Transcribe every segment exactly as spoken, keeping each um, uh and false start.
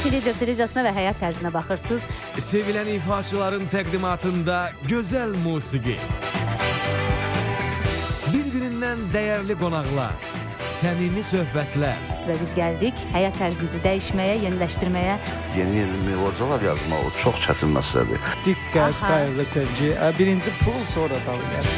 Televizor seriyasına və həyat tərzinə baxırsınız. Sevilən ifaçıların təqdimatında gözəl musiqi. Bir-birindən dəyərli qonaqlar, səmimi söhbətlər. Və biz gəldik həyat tərzinizi dəyişməyə, yeniləşdirməyə. Yeni-yeni mövzular yazmaq o çox çətin məsələdir. Diqqət, qayğı, sevgi. Birinci pul, sonra da.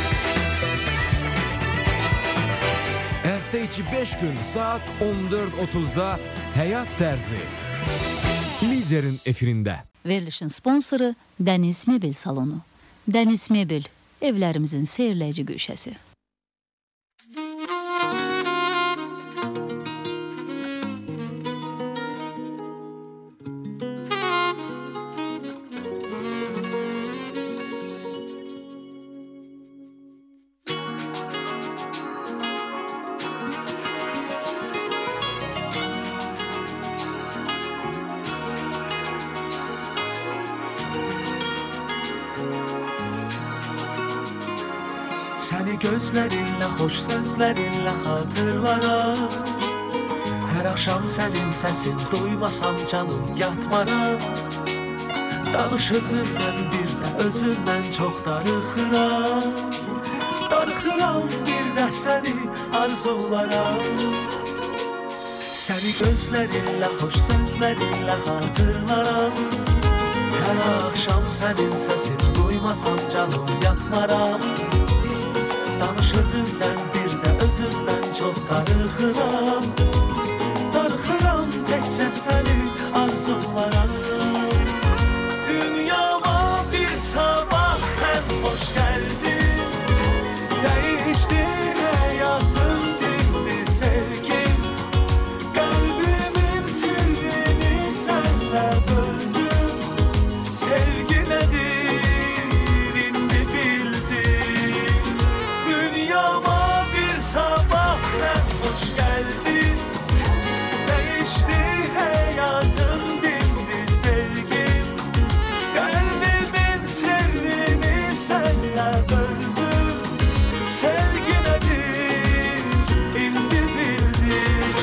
Həftə içi beş gün saat on dörd otuzda Həyat Tərzi Liderin efirində. Verilişin sponsoru Dəniz Mebel Salonu. Dəniz Mebel, evlərimizin seyirləyici güşəsi. Səni gözlərinlə, xoş sözlərinlə xatırlaram. Hər axşam sənin səsin duymasam canım yatmaram. Danış özündən bir də özündən çox darıxıram. Darıxıram bir də səni arzularam. Səni gözlərinlə, xoş sözlərinlə xatırlaram. Hər axşam sənin səsin duymasam canım yatmaram. Danış özündən bir də özündən çox darıxıram. Darıxıram təkcə səni arzularam. Dünyama bir sabah sən xoş gəldin. Dəyişdin həyatım, dindi sevgim. Qəlbimin sirrini sənlə böldüm. Sevgi nədir indi bildim. Dünyama bir sabah sən xoş gəldin. Dəyişdi həyatım, dindi sevgim. Qəlbimin sirrini sənlə böldüm. Sevgi nədir indi bildim.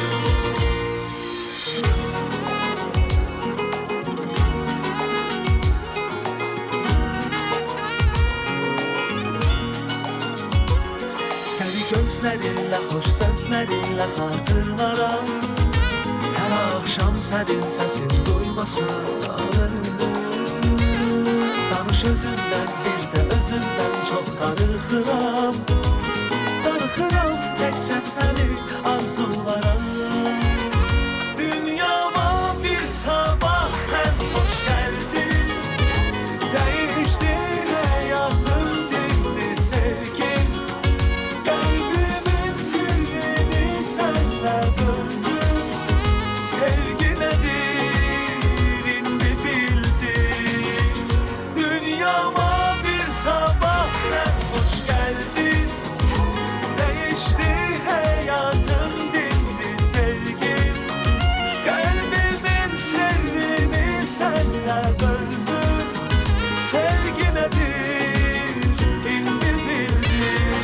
Səni gözlərinlə, xoş sözlərinlə xatırlaram. Hər axşam sənin səsin duymasam. Danış özündən bir də özündən çox darıxıram. Darıxıram təkcə səni arzularam. Dünyama bir sabah sən xoş gəldin. Dəyişdi həyatım, dindi sevgim. Qəlbimin sirrini sənlə böldüm. Sevgi nədir indi bildim. Dünyama bir sabah sən xoş gəldin. Dəyişdi həyatım, dindi sevgim. Qəlbimin sirrini sənlə böldüm. Sevgi nədir indi bildim.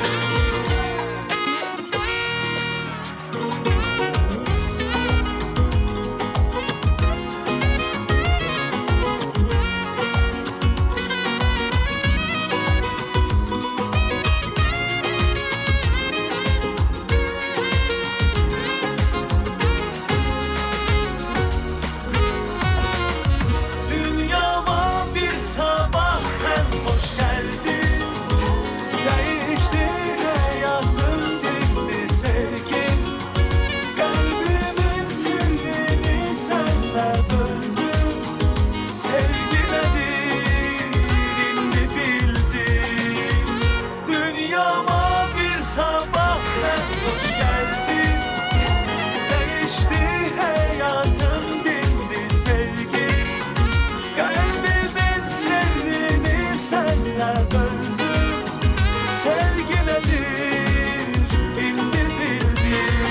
Dünyama bir sabah sən xoş gəldin. Dəyişdi həyatım, dindi sevgim. Qəlbimin sirrini sənlə böldüm. Sevgi nədir indi bildim. Dünyama bir sabah sən xoş gəldin. Dəyişdi həyatım, dindi sevgim. Qəlbimin sirrini sənlə böldüm. Sevgi nədir indi bildim.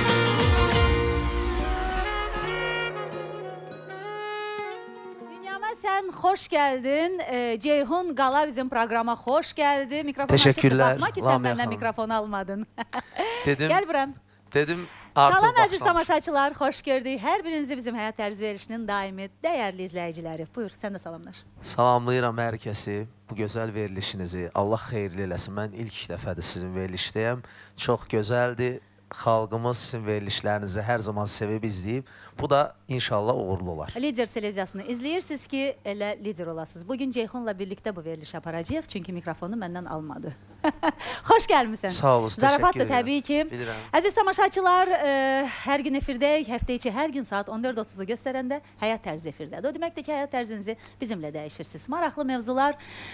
Dünyama sən xoş gəldin. Ee, Ceyhun Qala bizim proqrama xoş gəldi. Mikrofonu Teşekkürler, açıqdı. Baxma ki sən Lamia məndən xanım. mikrofonu almadın. Dedim, Gəl buram. dedim Artıq Salam əziz başlamış. tamaşaçılar, xoş gördük. Hər birinizi bizim Həyat Tərzi verilişinin daimi dəyərli izləyiciləri. Buyur, sən də salamlar. Salamlayıram hər kəsi. Bu gözəl verilişinizi Allah xeyirli eləsin. Mən ilk dəfədir sizin verilişdəyəm. Çox gözəldir. Xalqımız sizin verilişlərinizi hər zaman sevib izləyib. Bu da inşallah uğurlu olar. Lider televiziyasını izləyirsiniz ki, elə lider olasınız. Bugün Ceyhunla birlikdə bu verilişi aparacağıq, çünki mikrofonu məndən almadı. Xoş gəlmisən. Sağ olun, Zarafat da təşəkkür təbii ki. Bilirəm. Əziz tamaşaçılar, e, hər gün efirdəyik, həftə içi hər gün saat on dörd otuzu göstərəndə Həyat Tərzi efirdədir. O deməkdir ki, həyat tərzinizi bizimlə dəyişirsiniz. Maraqlı mövzular,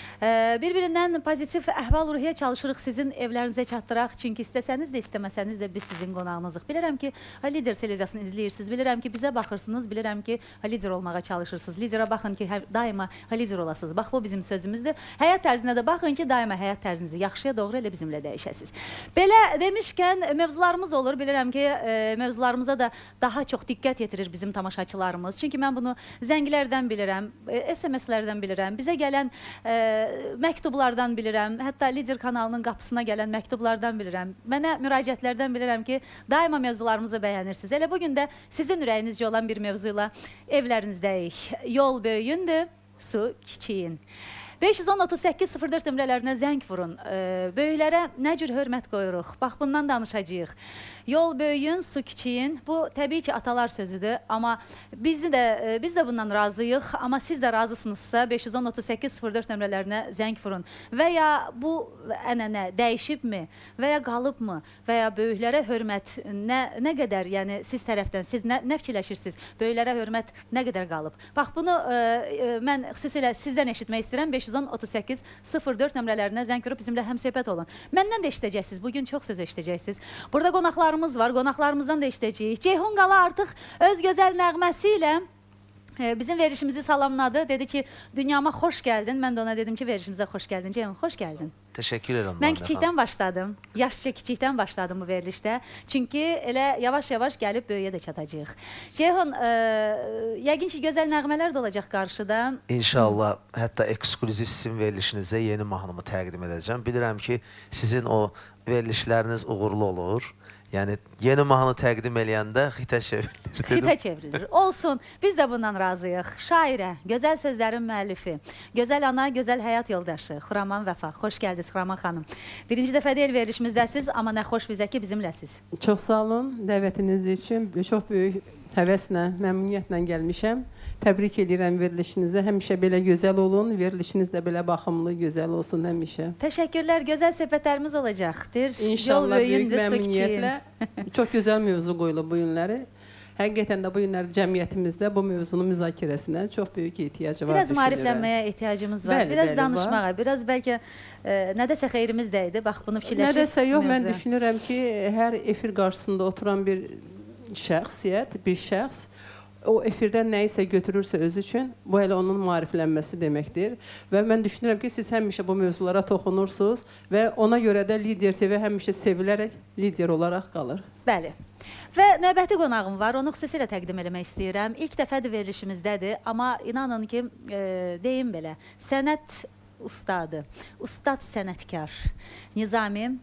e, bir-birindən pozitiv əhval-ruhiyyə çalışırıq sizin evlərinizə çatdıraq. Çünki istəsəniz də, istəməsəniz də biz sizin qonağınızıq. Bilirəm ki, lider televiziyasını izləyirsiniz. Bilirəm ki, bizə baxırsınız. Bilirəm ki, lider olmağa çalışırsınız. Liderə baxın ki, daima lider olasınız. Bax, bu bizim sözümüzdür. Həyat tərzinə də baxın ki, daima həyat tərzinizi yaxşıya doğru elə bizimlə dəyişəsiniz. Belə demişkən, mövzularımız olur. Bilirəm ki, e, mövzularımıza da daha çox diqqət yetirir bizim tamaşaçılarımız. Çünki mən bunu zəngilərdən bilirəm, e, S M S-lərdən bilirəm, bizə gələn e, məktublardan bilirəm, hətta lider kanalının qapısına gələn məktublardan bilirəm. Mənə müraciətlərdən bilirəm ki, daima mövzularımızı bəyənirsiniz. Elə bugün də sizin ürəyinizcə olan bir mövzuyla evlərinizdəyik. Yol böyüyündür, su kiçiyin. beş yüz on otuz səkkiz sıfır dörd nömrələrinə zəng vurun. E, böyüklərə nə cür hörmət qoyuruq? Bax, bundan danışacağıq. Yol böyüyün, su kiçiyin. Bu, təbii ki, atalar sözüdür. Amma biz də, e, biz də bundan razıyıq. Amma siz də razısınızsa beş yüz on otuz səkkiz sıfır dörd nömrələrinə zəng vurun. Və ya bu ənənə dəyişibmi? Və ya qalıbmı? Və ya böyüklərə hörmət nə, nə qədər, yəni siz tərəfdən, siz nə, nə fikirləşirsiniz? Böyüklərə hörmət nə qədər qalıb? Bax, bunu e, e, mən xüsusilə sizdən eşitmək istəyirəm. beş yüz on otuz səkkiz sıfır dörd nömrələrinə zəng vurub bizimlə həmsöhbət olun. Məndən də eşidəcəksiniz. Bugün çox söz eşidəcəksiniz. Burada qonaqlarımız var. Qonaqlarımızdan da eşidəcəyik. Ceyhun Qala artıq öz gözəl nəğməsi ilə bizim verilişimizi salamladı. Dedi ki, dünyama xoş gəldin. Mən də ona dedim ki, verilişimizə xoş gəldin. Ceyhun, xoş gəldin. Təşəkkür edirəm. Mən kiçikdən başladım. Yaşca kiçikdən başladım bu verilişdə. Çünki elə yavaş-yavaş gəlib böyüyə də çatacağıq. Ceyhun, e, yəqin ki, gözəl nəğmələr də olacaq qarşıda. İnşallah, hətta eksklüziv sizin verilişinizə yeni mahnımı təqdim edəcəm. Bilirəm ki, sizin o verilişləriniz uğurlu olur. Yəni, yeni mahnı təqdim eləyəndə xitə çevrilir. Xitə çevrilir. Olsun, biz də bundan razıyıq. Şairə, gözəl sözlərin müəllifi, gözəl ana, gözəl həyat yoldaşı, Xuraman Vəfa. Xoş gəldiniz, Xuraman xanım. Birinci dəfə deyil verilişimizdəsiz, amma nə xoş bizə ki, bizimləsiz. Çox sağ olun dəvətiniz üçün. Çox böyük həvəslə, məmnuniyyətlə gəlmişəm. Təbrik edirəm verilişinizə. Həmişə belə gözəl olun. Verilişiniz də belə baxımlı, gözəl olsun həmişə. Təşəkkürlər. Gözəl söhbətlərimiz olacaqdır. İnşallah böyük məmnuniyyətlə. Çox gözəl mövzu qoyulub bu günləri. Həqiqətən də bu günləri cəmiyyətimizdə bu mövzunun müzakirəsinə çox böyük ehtiyacı var. Biraz maariflənməyə ehtiyacımız var. Bəli, biraz bəli, danışmağa. var. Biraz bəlkə e, nədəsə xeyrimiz də idi. Bax, bunu fikirləşib. Nədəsə yox, mən düşünürəm ki, hər efir qarşısında oturan bir şəxsiyyət, bir şəxs o efirdən nə isə götürürsə özü üçün, bu elə onun maariflənməsi deməkdir. Və mən düşünürəm ki, siz həmişə bu mövzulara toxunursunuz və ona görə də Lider T V həmişə sevilərək lider olaraq qalır. Bəli. Və növbəti qonağım var, onu xüsusilə təqdim eləmək istəyirəm. İlk dəfədir verilişimizdədir, amma inanın ki, e, deyim belə, sənət ustadı, ustad sənətkar, Nizami,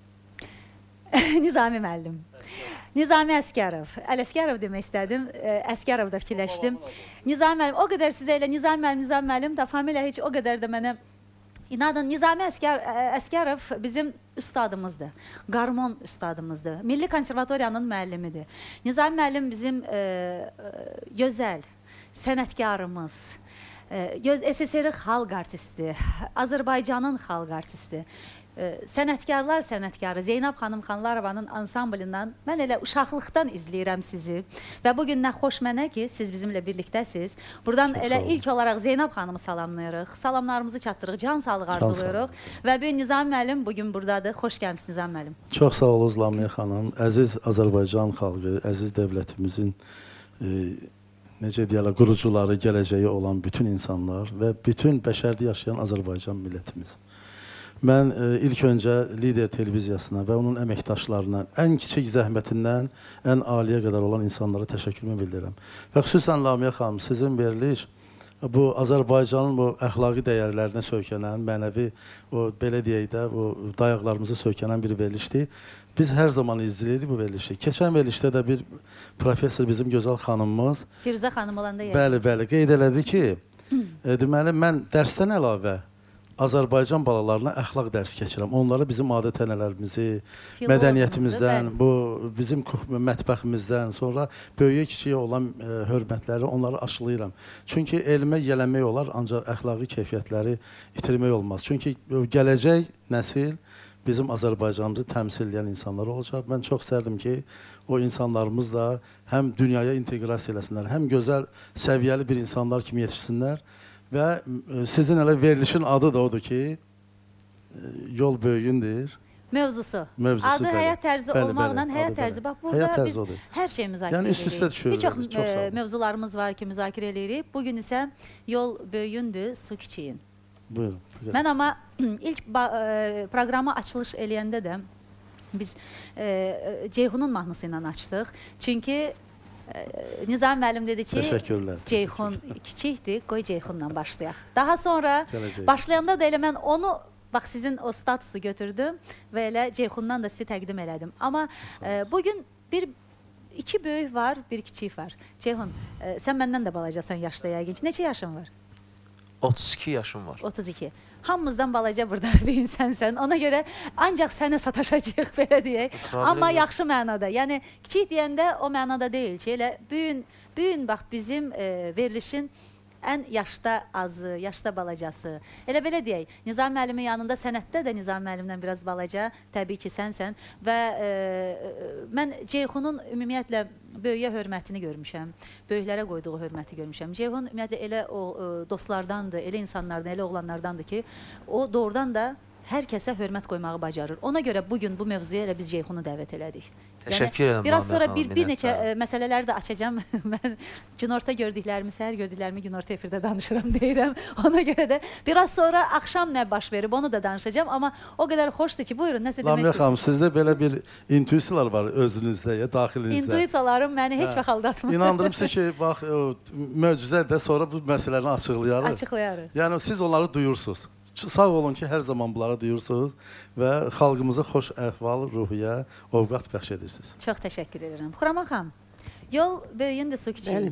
Nizami müəllim. Nizami Əsgərov. Əl-Əsgərov demək istədim. Əsgərov da fikirləşdim. Nizami müəllim, o qədər sizə elə Nizami müəllim, Nizami müəllim da familiya heç o qədər də mənə inanın, Nizami Əsgər, Əsgərov bizim üstadımızdır. Qarmon üstadımızdır. Milli Konservatoriyanın müəllimidir. Nizami müəllim bizim e, gözəl sənətkarımız, e, S S R xalq artisti, Azərbaycanın xalq artisti. Sənətkarlar sənətkarı Zeynəb xanım Xanlarovanın ansamblindən mən elə uşaqlıqdan izləyirəm sizi və bugün nə xoş mənə ki, siz bizimlə birlikdəsiz. Buradan Çox elə ilk olaraq Zeynəb xanımı salamlayırıq, salamlarımızı çatdırıq, can sağlığı arzuluyuruq və bir Nizami müəllim bugün buradadır. Xoş gəlmişsiniz Nizami müəllim. Çox sağ olun Lamiyə xanım, əziz Azərbaycan xalqı, əziz dövlətimizin e, necə deyərlər, qurucuları, gələcəyi olan bütün insanlar və bütün bəşərdə yaşayan Azərbaycan millətimiz. Mən e, ilk öncə Lider televiziyasına və onun əməkdaşlarına ən kiçik zəhmətindən ən aliyə qədər olan insanlara təşəkkürümü bildirirəm. Və xüsusən Lamiyə xanım, sizin veriliş bu Azərbaycanın bu əxlaqi dəyərlərinə söykənən, mənəvi, o belə deyək də, o dayaqlarımızı söykənən bir verilişdir. Biz hər zaman izləyirik bu verilişi. Keçən verilişdə də bir professor, bizim gözəl xanımımız Firuzə xanım olanda yəni. Bəli, bəli, qeyd elədi ki, e, deməli, mən dərsdən əlavə Azərbaycan balalarına əxlaq dərsi keçirəm. Onlara bizim adət-ənənələrimizi, mədəniyyətimizdən, bu bizim mətbəximizdən, sonra böyüyə kiçiyə olan e, hörmətləri onları aşılayıram. Çünki elmə yələnmək olar, ancaq əxlaqi keyfiyyətləri itirmək olmaz. Çünki gələcək nəsil bizim Azərbaycanımızı təmsil edən insanlar olacaq. Mən çox istərdim ki, o insanlarımız da həm dünyaya inteqrasiya eləsinlər, həm gözəl, səviyyəli bir insanlar kimi yetişsinlər. Və sizin elə verilişin adı da odur ki, yol böyüyündür. Mövzusu. Mövzusu, adı bəli. həyat tərzi Bəli, olmaqla bəli, həyat adı tərzi. bəli. Bax, burada Həyat tərzi biz odur. hər şeyi müzakirə Yəni üst-üstə edirik. düşürürük. Bir çox Çox sağ e, olun. mövzularımız var ki, müzakirə edirik. Bugün isə yol böyüyündür, su kiçiyin. Buyurun. Mən amma ilk e, proqramı açılış eləyəndə də biz e, Ceyhunun mahnısı ilə açdıq. Çünki e, Nizam müəllim dedi ki, Təşəkkürlər. Ceyhun kiçikdir, qoy Ceyhunla başlayaq. Daha sonra Gələcək. başlayanda da elə mən onu, bax sizin o statusu götürdüm və elə Ceyhundan da sizi təqdim elədim. Amma e, bugün bir iki böyük var, bir kiçik var. Ceyhun, e, sən məndən də balacasan yaşda yəqin ki. Neçə yaşın var? otuz iki yaşım var. otuz iki. Hamımızdan balaca burada bir insansən. Ona görə ancaq sənə sataşacağıq, belə deyək. Problem Amma yox. yaxşı mənada. Yəni, kiçik deyəndə o mənada deyil ki, elə büyün, büyün bax bizim e, verilişin ən yaşda azı, yaşda balacası. Elə belə deyək, Nizam müəllimin yanında sənətdə də Nizam müəllimdən biraz balaca, təbii ki, sənsən. Və e, mən Ceyhunun ümumiyyətlə böyüyə hörmətini görmüşəm, böyüklərə qoyduğu hörməti görmüşəm. Ceyhun ümumiyyətlə elə o e, dostlardandır, elə insanlardan, elə oğlanlardandır ki, o doğrudan da hər kəsə hörmət qoymağı bacarır. Ona görə bugün bu mövzuya elə biz Ceyhunu dəvət elədik. Təşəkkür edirəm. Biraz sonra bir, bir neçə e, məsələləri də açacağım. Mən günorta gördüklərimi, səhər gördüklərimi günorta efirdə danışıram deyirəm. Ona görə də biraz sonra axşam nə baş verib onu da danışacağım. Amma o qədər xoşdur ki, buyurun, nəsə demək Lamiyə xanım, sizdə belə bir intuisiyalar var özünüzdə, ya, daxilinizdə. İntuisiyalarım məni heç vaxt aldatmır. İnandırım sizə ki, bax, o, möcüzə də sonra bu məsələni açıqlayarıq. Açıqlayarıq. Yəni, siz onları duyursunuz. Sağ olun ki, hər zaman bunları duyursunuz və xalqımıza xoş əhval, ruhiyyə, ovqat bəxş edirsiniz. Çox təşəkkür edirəm. Xuraman xanım, yol böyüyündür, su kiçiyin.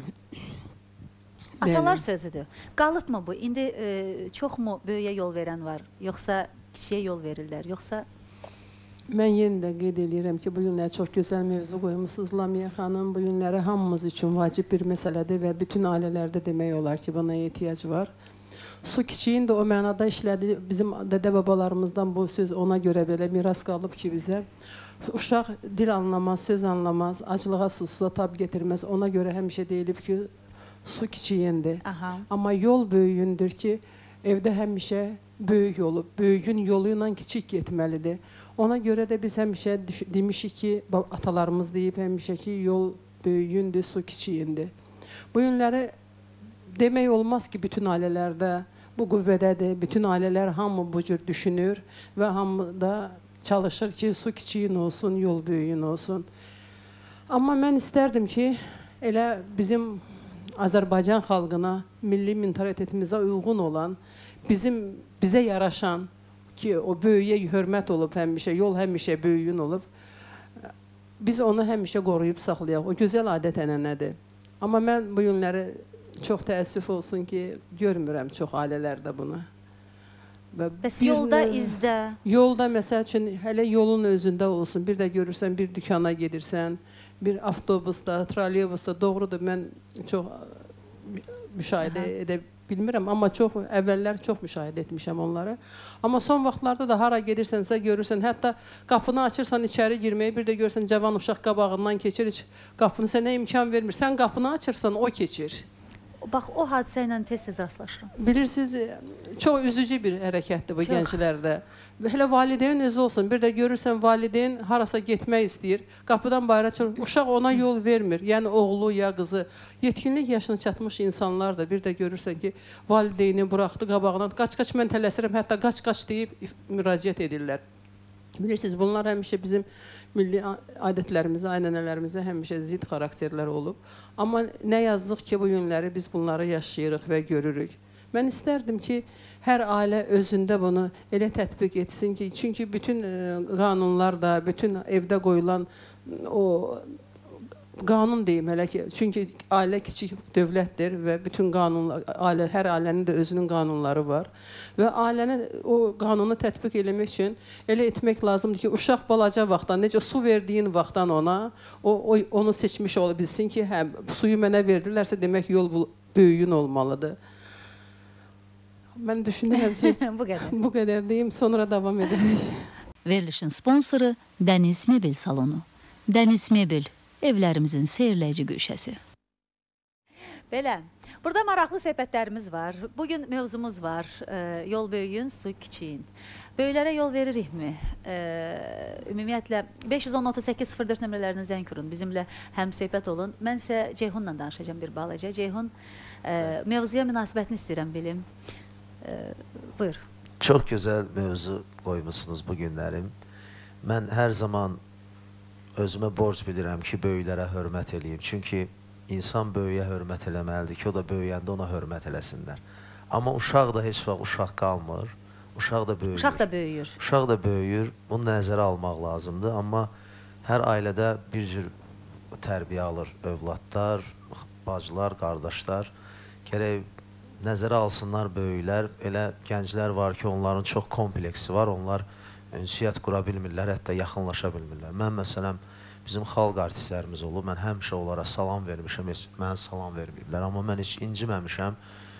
Atalar sözüdür. Qalıbmı bu? İndi e, çoxmu böyüyə yol verən var? Yoxsa kiçiyə yol verirlər? Yoxsa... Mən yenə də qeyd edirəm ki, bu günlər çox gözəl mövzu qoymusunuz Lamiyə xanım. Bu günləri hamımız üçün vacib bir məsələdir və bütün ailələrdə demək olar ki, buna ehtiyac var. Su kiçiyin də o mənada işlədi. Bizim dədə-babalarımızdan bu söz ona görə belə miras qalıb ki, bizə. Uşaq dil anlamaz, söz anlamaz, acılığa, susuzluğa tab getirməz. Ona görə həmişə deyilib ki, su kiçiyindir. Aha. Amma yol böyüyündür ki, evdə həmişə böyük olub, böyüyün yolu ilə kiçik getməlidir. Ona görə də biz həmişə demişik ki, atalarımız deyib həmişə ki, yol böyüyündür, su kiçiyindir. Bu günləri demək olmaz ki, bütün ailələrdə bu qüvvədədir, bütün ailələr hamı bu cür düşünür və hamı da çalışır ki, su kiçiyin olsun, yol böyüyün olsun. Amma mən istərdim ki, elə bizim Azərbaycan xalqına, milli mentalitetimizə uyğun olan, bizim bizə yaraşan ki, o böyüyə hörmət olub həmişə, yol həmişə böyüyün olub, biz onu həmişə qoruyub saxlayaq. O gözəl adət-ənənədir. Amma mən bu günləri çox təəssüf olsun ki, görmürəm çox ailələrdə bunu. Və Bəs yolda, izdə? Yolda, məsəl üçün, hələ yolun özündə olsun. Bir də görürsən, bir dükana gedirsən, bir avtobusda, trolleybusda, doğrudur, mən çox müşahidə edə bilmirəm, amma çox, əvvəllər çox müşahidə etmişəm onları. Amma son vaxtlarda da hara gedirsənsə görürsən, hətta qapını açırsan içəri girməyi, bir də görürsən, cavan uşaq qabağından keçir, heç qapını sənə imkan vermir. Sən qapını açırsan, o keçir. Bax, o hadisə ilə tez-tez rastlaşıram. Bilirsiniz, çox üzücü bir hərəkətdir bu gənclərdə. Hələ valideyn özü olsun, bir də görürsən, valideyn harasa getmək istəyir, qapıdan bayra çıxır, uşaq ona yol vermir, yəni oğlu ya qızı. Yetkinlik yaşına çatmış insanlar da bir də görürsən ki, valideyni buraxdı qabağına, qaç-qaç mən tələsirəm, hətta qaç-qaç deyib müraciət edirlər. Bilirsiniz, bunlar həmişə bizim milli adətlərimizə, ənənələrimizə həmişə zid xarakterlər olub. Amma nə yazıq ki, bu günləri biz bunları yaşayırıq və görürük. Mən istərdim ki, hər ailə özündə bunu elə tətbiq etsin ki, çünki bütün qanunlar da, bütün evdə qoyulan o qanun deyim hələ ki, çünki ailə kiçik dövlətdir və bütün qanunlar, ailə, hər ailənin də özünün qanunları var. Və ailənin o qanunu tətbiq eləmək üçün elə etmək lazımdır ki, uşaq balaca vaxtdan, necə su verdiyin vaxtdan ona, o, o onu seçmiş ola bilsin ki, hə, suyu mənə verdilərsə, demək yol böyüyün olmalıdır. Mən düşünürəm ki, bu qədər. Bu qədər deyim, sonra davam edərik. Verilişin sponsoru Dəniz Mebel salonu. Dəniz Mebel, evlərimizin seyrləyici güşəsi. Belə, burada maraqlı söhbətlərimiz var. Bugün mövzumuz var. E, yol böyüyün, su kiçiyin. Böyüklərə yol veririkmi? E, ümumiyyətlə, beş yüz on otuz səkkiz sıfır dörd nömrələrini zəng kurun. Bizimlə həm söhbət olun. Mən isə Ceyhunla danışacağım bir balaca. Ceyhun, e, mövzuya münasibətini istəyirəm bilim. E, buyur. Çox gözəl mövzu qoymuşsunuz bu günlərim. Mən hər zaman özümə borc bilirəm ki, böyüklərə hörmət eləyim. Çünki insan böyüyə hörmət eləməlidir ki, o da böyüyəndə ona hörmət eləsinlər. Amma uşaq da heç vaxt uşaq qalmır. Uşaq da böyüyür. Uşaq da böyüyür. Uşaq da böyüyür. Bunu nəzərə almaq lazımdır. Amma hər ailədə bir cür tərbiyə alır övladlar, bacılar, qardaşlar. Gərək nəzərə alsınlar böyüklər. Elə gənclər var ki, onların çox kompleksi var. Onlar ünsiyyət qura bilmirlər, hətta yaxınlaşa bilmirlər. Mən məsələn, bizim xalq artistlərimiz olub, mən həmişə onlara salam vermişəm, heç mənə salam verməyiblər. Amma mən heç inciməmişəm.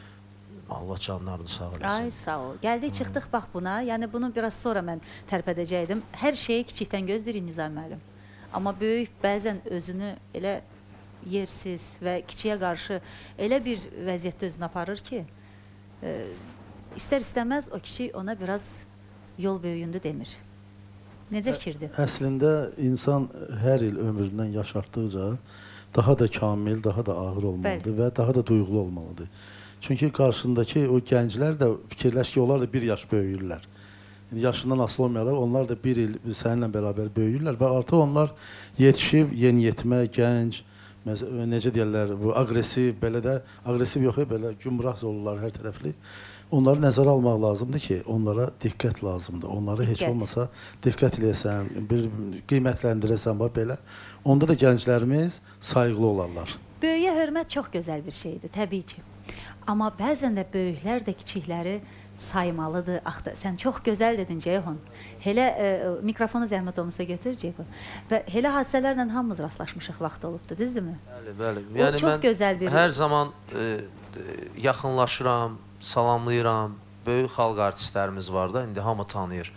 Allah canlarını sağ eləsin. Ay, sağ ol. Gəldik, çıxdıq bax buna. Yəni, bunu biraz sonra mən tərpədəcəkdim. Hər şeyi kiçikdən gözləyirik Nizam müəllim. Amma böyük bəzən özünü elə yersiz və kiçiyə qarşı elə bir vəziyyətdə özünü aparır ki, e, istər-istəməz o kişi ona biraz yol böyüyündü demir. Necə fikirdir? Əslində, insan hər il ömründən yaşartdıqca daha da kamil, daha da ağır olmalıdır. Bəli. Və daha da duyğulu olmalıdır. Çünki qarşındakı o gənclər də fikirləş ki, onlar da bir yaş böyüyürlər. Yəni, yaşından asılı olmayaraq, onlar da bir il səninlə bərabər böyüyürlər və artıq onlar yetişib, yeniyetmə, gənc, necə deyərlər, bu aqressiv, belə də, aqressiv yox, belə gümrah olurlar hər tərəfli. Onları nəzərə almaq lazımdır ki, onlara diqqət lazımdır. Onları diqqət. Heç olmasa diqqət eləyəsən, bir qiymətləndirəsən, belə. Onda da gənclərimiz sayğılı olarlar. Böyüyə hörmət çox gözəl bir şeydir, təbii ki. Amma bəzən də böyüklər də kiçikləri saymalıdır. Axı, sən çox gözəl dedin, Ceyhun. Elə e, mikrofonu zəhmət olmasa götür, Ceyhun. Və elə hadisələrlə hamımız rastlaşmışıq vaxt olubdur, düzdürmü? Bəli, bəli. O yəni çox gözəl bir... Hər zaman e, yaxınlaşıram, salamlayıram. Böyük xalq artistlərimiz var da, indi hamı tanıyır.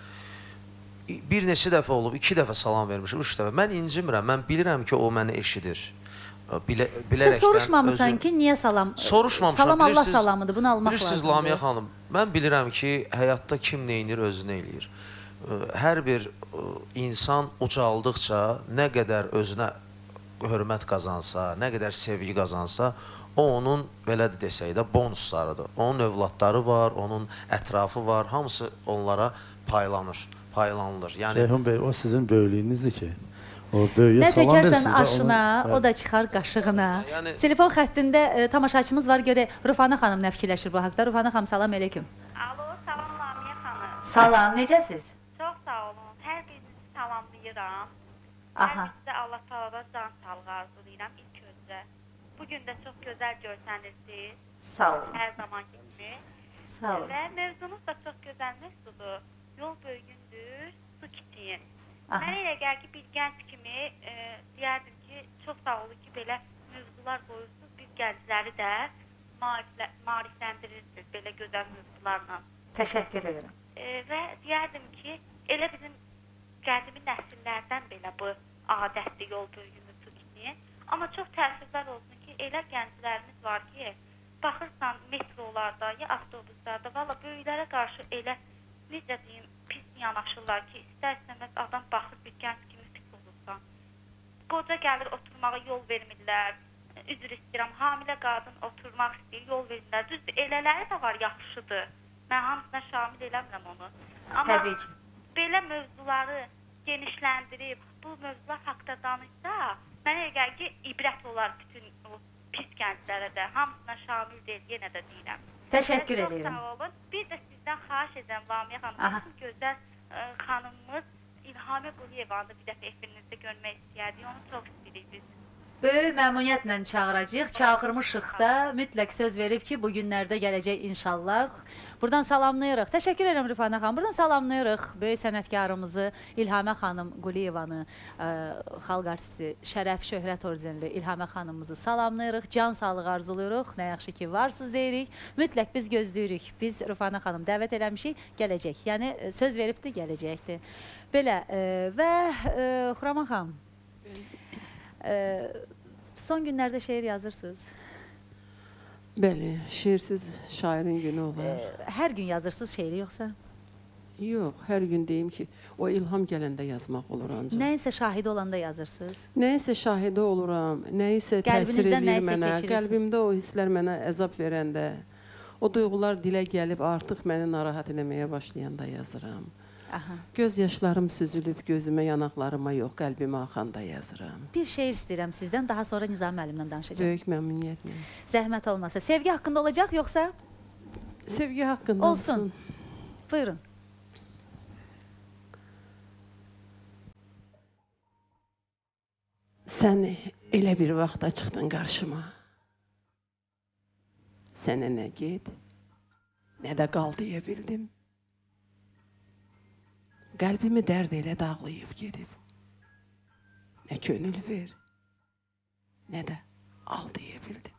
Bir neçə dəfə olub, iki dəfə salam vermişim, üç dəfə. Mən incimirəm, mən bilirəm ki, o məni eşidir. Bilə, bilərəkdən... Sən soruşmamısan özüm... ki, niyə salam? Soruşmamışam. Salam Allah salamıdır, bunu almaq lazımdır. Bilirsiniz, Lamiyə xanım, mən bilirəm ki, həyatda kim neynir, özünü eləyir. Hər bir insan ucaldıqca, nə qədər özünə hörmət qazansa, nə qədər sevgi qazansa, o onun, belə də desək də, bonuslarıdır. Onun övladları var, onun ətrafı var, hamısı onlara paylanır, paylanılır. Yəni... Ceyhun bəy, o sizin böyülüyünüzdür ki, o böyüyə nə salam versin. Nə tökərsən aşına, onu... o da çıxar qaşığına. Yəni... Telefon xəttində e, tamaşaçımız var, görək Rufana xanım nə fikirləşir bu haqda. Rufana xanım, salam aleyküm. Alo, salam Lamiyə xanım. Salam, necəsiz? Çox sağ olun, hər birinizi salamlayıram. Aha. Hər birinizə Allah sağlığa can sağlığı arzulayıram ilk öncə. Bugün də çox gözəl görsənirsiniz. Sağ olun. Hər zaman kimi. Sağ olun. Və mövzunuz da çox gözəl mövzudur. Yol böyüyündür, su kiçiyin. Mənə elə gəlir ki, bir gənc kimi e, deyərdim ki, çox sağ olun ki, belə mövzular qoyursunuz, biz gəncləri də maarifləndirirsiniz belə gözəl mövzularla. Təşəkkür edirəm. E, və deyərdim ki, elə bizim qədimi nəsillərdən belə bu adətli yol böyüyünü su kiçiyin. Amma çox təəssüflər olsun ki, elə gənclərimiz var ki, baxırsan metrolarda ya avtobuslarda, valla böyüklərə qarşı elə, necə deyim, pis yanaşırlar ki, istər-istəməz adam baxır bir gənc kimi pis olursan. Qoca gəlir oturmağa yol vermirlər, üzr istəyirəm, hamilə qadın oturmaq istəyir, yol vermirlər. Düzdür, elələri də var, yaxşıdır. Mən hamısına şamil eləmirəm onu. Amma təbii ki. belə mövzuları genişləndirib, bu mövzular haqqında danışsa, mənə elə gəlir ki, ibrət olar bütün o pis gənclərə də, hamısına şamil deyil, yenə də deyirəm. Təşəkkür Çox edirəm. sağ olun. Bir də sizdən xahiş edirəm, Lamiyə xanım, bu gözəl ə, xanımımız İlhamə Quliyevanı bir dəfə efirinizdə görmək istəyərdik, onu çox istəyirik biz. Böyük məmnuniyyətlə çağıracağıq. Çağırmışıq da, mütləq söz verib ki, bu günlərdə gələcək inşallah. Buradan salamlayırıq. Təşəkkür edirəm Rüfanə xanım. Buradan salamlayırıq böyük sənətkarımızı İlhamə xanım Quliyevanı, ə, xalq artisti, şərəf, şöhrət ordenli İlhamə xanımımızı salamlayırıq. Can sağlığı arzuluyuruq. Nə yaxşı ki, varsınız deyirik. Mütləq biz gözləyirik. Biz Rüfanə xanım dəvət eləmişik, gələcək. Yəni söz veribdir, gələcəkdir. Belə ə, və ə, Xuraman xanım, Ee, son günlərdə şeir yazırsınız. Bəli, şeirsiz şairin günü olar. Ee, hər gün yazırsınız şeiri yoxsa? Yox, hər gün deyim ki, o ilham gələndə yazmaq olur ancaq. Nəyinsə şahidi olanda yazırsınız? Nəyisə şahidi oluram, nəyisə təsir edir mənə, qəlbimdə o hisslər mənə əzab verəndə, o duyğular dilə gəlib artıq məni narahat eləməyə başlayanda yazıram. Aha. Göz yaşlarım süzülüb gözümə, yanaqlarıma yox, qəlbimə axanda yazıram. Bir şeir istəyirəm sizdən, daha sonra Nizami müəllimlə danışacağım. Böyük məmnuniyyətlə. Zəhmət olmasa. Sevgi haqqında olacaq yoxsa? Sevgi haqqında olsun. Olsun. Buyurun. Sən elə bir vaxta çıxdın qarşıma. Sənə nə get, nə də qal deyə bildim. Qəlbimi dərd elə dağlayıb gedib. Nə könül ver, nə də al deyə bildim.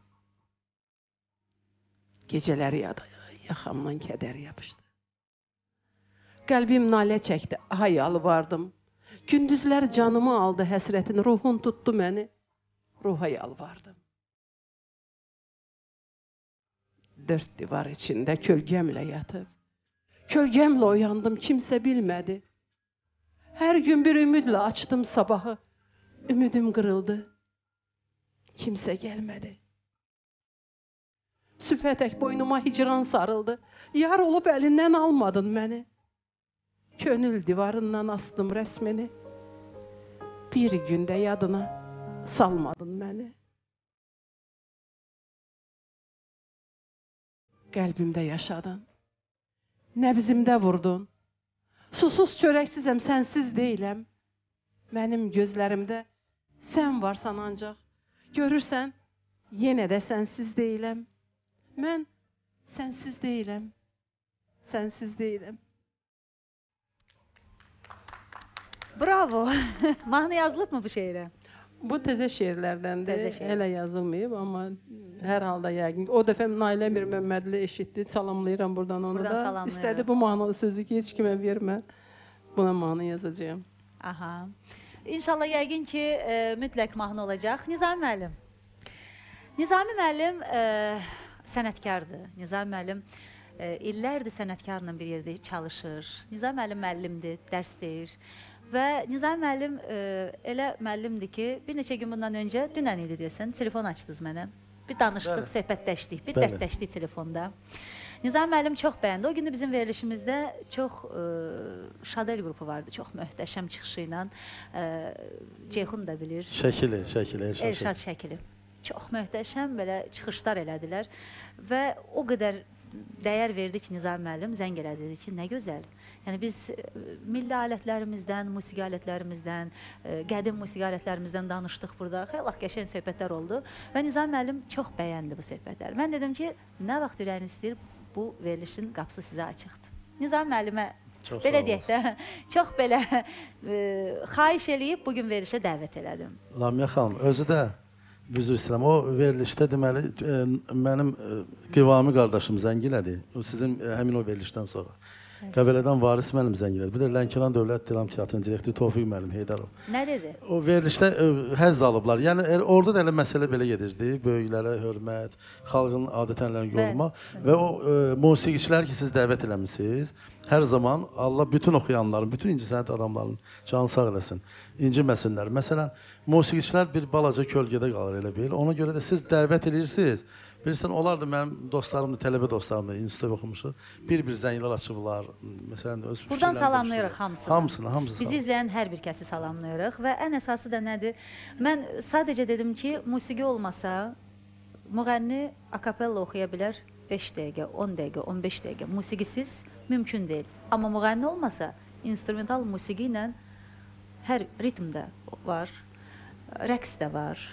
Gecələri yaxamdan kədər yapışdı. Qəlbim nalə çəkdi, ay yalvardım. Gündüzlər canımı aldı həsrətin, ruhun tutdu məni, ruha yalvardım. Dörd divar içində kölgəmlə yatıb, kölgəmlə oyandım, kimsə bilmədi. Hər gün bir ümidlə açdım sabahı, ümidim qırıldı, kimsə gəlmədi. Sübhətək boynuma hicran sarıldı, yar olub əlindən almadın məni. Könül divarından astım rəsmini, bir gündə yadına salmadın məni. Qəlbimdə yaşadın, nəbzimdə vurdun. Susuz çörəksizəm, sənsiz deyiləm. Mənim gözlərimdə sən varsan ancaq. Görürsən, yenə də sənsiz deyiləm. Mən sənsiz deyiləm, sənsiz deyiləm. Bravo. Mahnı yazılıb mı bu şeirə? Bu təzə şeirlərdəndir, Təzə şeir. elə yazılmayıb, amma hər halda yəqin. O dəfə Nailə Mir Məmmədli eşitdi, salamlayıram buradan onu Buradan da. salamlayıram. İstədi bu mahnılı sözü ki, heç kimə vermə, buna mahnı yazacağım. Aha. İnşallah yəqin ki, e, mütləq mahnı olacaq. Nizami müəllim. Nizami müəllim e, sənətkardır. Nizami müəllim e, illərdir sənətkarla bir yerdə çalışır. Nizami müəllim müəllimdir, dərs deyir. Və Nizami müəllim e, elə müəllimdir ki, bir neçə gün bundan öncə, dünən idi deyəsən, telefon açdınız mənə. Bir danışdıq, Bəli. söhbətləşdik, bir Bəli. dərdləşdik telefonda. Nizami müəllim çox bəyəndi. O gün bizim verilişimizdə çox e, Şadel qrupu vardı, çox möhtəşəm çıxışı ilə. E, Ceyxun da bilir. Şəkili, şəkili, Elşad. Elşad şəkili. Çox möhtəşəm belə çıxışlar elədilər və o qədər dəyər verdi ki, Nizami müəllim zəng elədi, dedi ki, nə gözəl. Yəni biz e, milli alətlərimizdən, musiqi alətlərimizdən, e, qədim musiqi alətlərimizdən danışdıq burada. Xeyli qəşəng söhbətlər oldu və Nizami müəllim çox bəyəndi bu söhbətləri. Mən dedim ki, nə vaxt ürəyiniz istəyir, bu verilişin qapısı sizə açıqdır. Nizami müəllimə Çox belə sağ deyək də, çox belə e, xahiş eləyib bugün verilişə dəvət elədim. Lamiyə xanım, özü də üzr istəyirəm. O verilişdə deməli e, mənim e, qivami qardaşım zəng elədi. O sizin e, həmin o verilişdən sonra. Qəbələdən Varis müəllim zəng elədi. Bir də Lənkəran Dövlət Dram Teatrının direktoru Tofiq müəllim Heydərov. Nə dedi? O verilişdə ə, həzz alıblar. Yəni el, orada da elə məsələ belə gedirdi. Böyüklərə hörmət, xalqın adət-ənənələrini qorumaq və o ə, musiqiçilər ki, siz dəvət eləmisiniz. Hər zaman Allah bütün oxuyanların, bütün incəsənət adamlarının canı sağ eləsin. İnciməsinlər. Məsələn, musiqiçilər bir balaca kölgədə qalır elə bil. Ona görə də siz dəvət edirsiniz Bilirsən, onlar da mənim dostlarımdır, tələbə dostlarımdır, institutda oxumuşuq. Bir-bir zənglər açıblar. Məsələn, öz Buradan salamlayırıq hamısını. Hamısını, hamısını. Bizi izləyən hər bir kəsi salamlayırıq və ən əsası da nədir? Mən sadəcə dedim ki, musiqi olmasa, müğənni akapella oxuya bilər beş dəqiqə, on dəqiqə, on beş dəqiqə. Musiqisiz mümkün deyil. Amma müğənni olmasa, instrumental musiqi ilə hər ritmdə var, rəqs də var,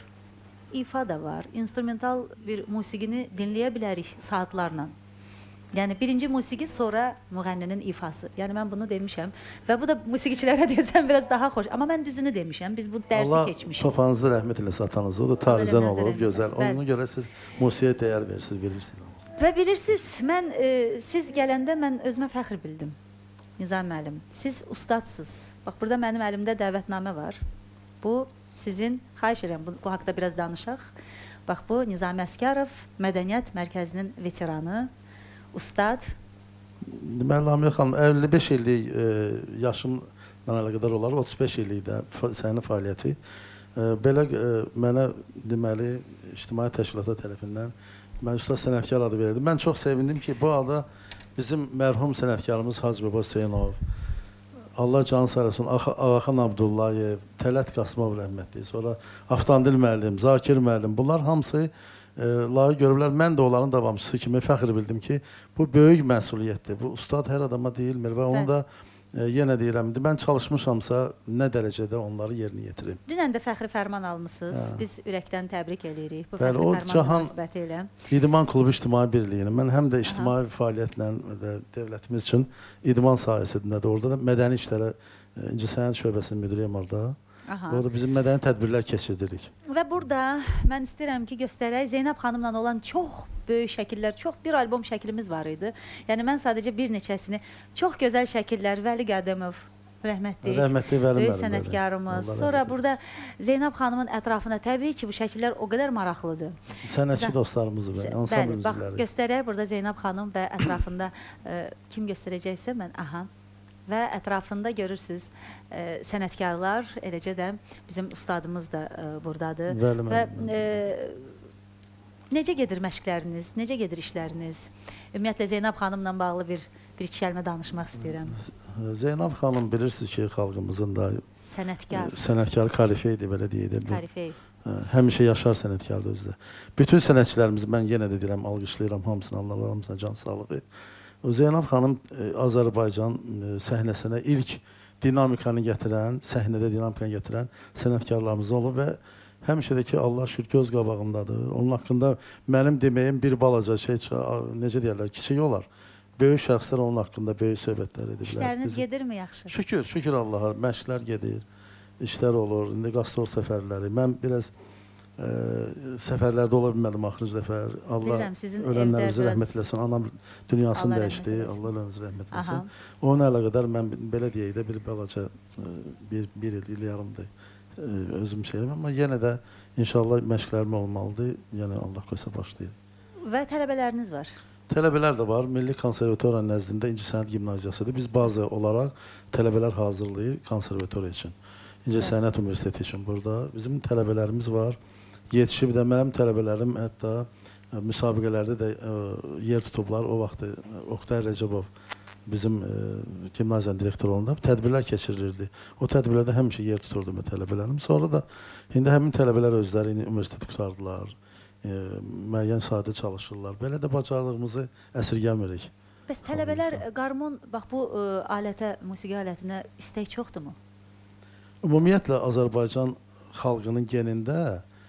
ifa da var. İnstrumental bir musiqini dinləyə bilərik saatlarla. Yəni birinci musiqi, sonra müğənninin ifası. Yəni mən bunu demişəm və bu da musiqiçilərə desəm biraz daha xoş. Amma mən düzünü demişəm. Biz bu dərsi keçmişik. Allah topanızı rəhmət eləsə atanızı. O da tarizən olur, gözəl. Ona görə siz musiqiyə dəyər verirsiniz, bilirsiniz. Və bilirsiniz, mən e, siz gələndə mən özümə fəxr bildim. Nizam müəllim, siz ustadsınız. Bax, burada mənim əlimdə dəvətnamə var. Bu sizin, xahiş edirəm, bu, bu haqda biraz danışaq. Bax, bu Nizami Əsgərov Mədəniyyət Mərkəzinin veteranı, ustad. Deməli, Lamiyə xanım, əlli beş illik e, yaşımla əlaqədar olar, otuz beş illik də səhnə fəaliyyəti. E, belə e, mənə, deməli, ictimai təşkilatlar tərəfindən mən ustad sənətkar adı verildi. Mən çox sevindim ki, bu adı bizim mərhum sənətkarımız Hacı Baba Hüseynov, Allah canı sağ olsun, Ağaxan Abdullayev, Tələt Qasımov rəhmətli, sonra Avtandil müəllim, Zakir müəllim, bunlar hamısı e, layıq görürlər. Mən də onların davamçısı kimi fəxr bildim ki, bu böyük məsuliyyətdir. Bu ustad hər adama deyilmir və onu da e, yenə deyirəm, mən çalışmışamsa nə dərəcədə onları yerinə yetirim. Dünən də fəxri fərman almışsınız. Hə. Biz ürəkdən təbrik edirik. Bu Bəli, fəxri o fərman Cahan münasibəti ilə. İdman Klubu İctimai Birliyinin, mən həm də ictimai Aha. fəaliyyətlə də dövlətimiz üçün idman sahəsində də orada da mədəni işlərə İncəsənət şöbəsinin müdürüyəm orada. Aha. Orada bizim mədəni tədbirlər keçirdirik. Və burada mən istəyirəm ki, göstərək, Zeynəb xanımla olan çox böyük şəkillər, çox bir albom şəklimiz var idi. Yəni mən sadəcə bir neçəsini, çox gözəl şəkillər, Vəli Qədəmov, rəhmətli, rəhmətli böyük sənətkarımız. Sonra burada Zeynəb xanımın ətrafına təbii ki, bu şəkillər o qədər maraqlıdır. Sənətçi dostlarımız və ansambl üzvləri. Bax, göstərək burada Zeynəb xanım və ətrafında ə, kim göstərəcəksə mən, aha. Və ətrafında görürsünüz e, sənətkarlar, eləcə də bizim ustadımız da e, buradadır. Bəli, və e, necə gedir məşqləriniz, necə gedir işləriniz? Ümumiyyətlə Zeynəb xanımla bağlı bir, bir iki kəlmə danışmaq istəyirəm. Zeynəb xanım bilirsiniz ki, xalqımızın da sənətkar, e, sənətkar kalifeydi, belə deyək. Kalifey. Həmişə yaşar sənətkardır özdə. Bütün sənətçilərimizi mən yenə də deyirəm, alqışlayıram hamısını, Allah hamısına can sağlığı. Zeynəb xanım e, Azərbaycan e, səhnəsinə ilk dinamikanı gətirən, səhnədə dinamikanı gətirən sənətkarlarımız olub və həmişə də ki, Allah şükür göz qabağındadır. Onun haqqında mənim deməyim bir balaca şey, necə deyərlər, kiçik olar. Böyük şəxslər onun haqqında böyük söhbətlər ediblər. İşləriniz Bizim... gedirmi yaxşı? Şükür, şükür Allaha, məşqlər gedir, işlər olur, indi qastrol səfərləri. Mən biraz Ə, səfərlərdə ola bilmədim axırıncı dəfər. Allah ölənlərimizi rəhmət eləsin. Anam dünyasını Allah dəyişdi. Allah ölənlərimizi rəhmət eləsin. Onun əlaqədar mən belə deyək də bir balaca bir, bir il, il yarımdır özüm şeyim. Amma yenə də inşallah məşqlərim olmalıdır. Yəni Allah qoysa başlayır. Və tələbələriniz var? Tələbələr də var. Milli Konservatoriyanın nəzdində İncəsənət Gimnaziyasıdır. Biz bazı olaraq tələbələr hazırlayır konservatoriya üçün. İncəsənət Universiteti üçün burada. Bizim tələbələrimiz var. Yetişib də mənim tələbələrim hətta ə, müsabiqələrdə də ə, yer tutublar. O vaxt Oktay Rəcəbov bizim ə, gimnaziyanın direktoru olanda tədbirlər keçirilirdi. O tədbirlərdə həmişə yer tuturdu tələbələrim. Sonra da indi həmin tələbələr özləri universiteti qutardılar. Ə, müəyyən sahədə çalışırlar. Belə də bacardığımızı əsirgəmirik. Bəs tələbələr qarmon, bax bu ə, alətə, musiqi alətinə istək çoxdurmu? Ümumiyyətlə Azərbaycan xalqının genində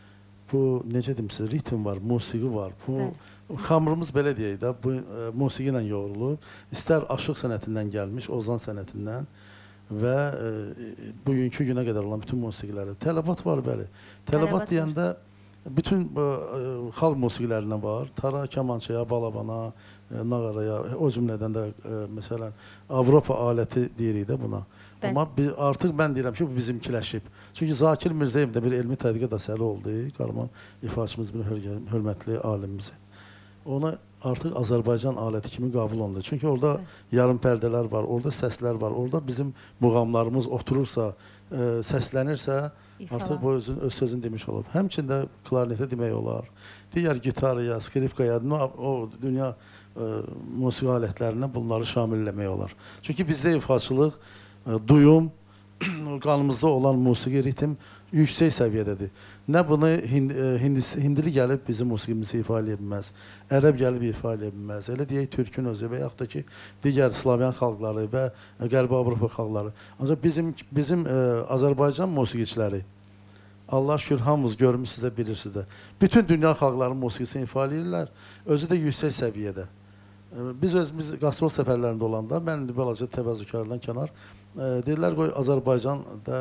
bu, necə deyim sizə, ritm var, musiqi var. Bu, xamrımız belə deyək də, bu e, musiqi ilə yoğrulub. İstər aşıq sənətindən gəlmiş, ozan sənətindən və e, bugünkü günə qədər olan bütün musiqiləri. Tələbat var, bəli. Tələbat deyəndə bütün e, xalq musiqilərindən var. Tara, kamançaya, balabana, e, nağaraya, o cümlədən də e, məsələn, Avropa aləti deyirik də buna. Bən. Amma biz, artıq mən deyirəm ki, bu bizimkiləşib. Çünki Zakir Mirzəyev də bir elmi tədqiqat əsəri oldu. Qarman ifaçımız bir hörmətli alimimizin. ona artıq Azərbaycan aləti kimi qəbul olundu. Çünki orada evet. yarım pərdələr var, orada səslər var, orada bizim muğamlarımız oturursa, e, səslənirsə, İfala. artıq bu özün, öz sözünü demiş olur. Həmçində klarnetə demək olar, digər gitaraya, skripkaya, o dünya e, musiqi alətlərinə bunları şamilləmək olar. Çünki bizdə ifaçılıq, e, duyum, qanımızda olan musiqi, ritim yüksək səviyyədədir. Nə bunu hind, hindis, hindili gəlib bizim musiqimizi ifa edə bilməz, ərəb gəlib ifa edə bilməz, elə deyək türkün özü və yaxud da ki, digər Slavyan xalqları və Qərbi Avropa xalqları. Ancaq bizim, bizim ə, Azərbaycan musiqiçiləri, Allah şükür, hamımız görmüşsünüz də, bilirsiniz də, bütün dünya xalqlarının musiqisini ifa edirlər, özü də yüksək səviyyədə. Biz özümüz qastrol səfərlərində olanda, mən indi balaca təvəzzükarlardan kənar, deyirlər qoy Azərbaycanda,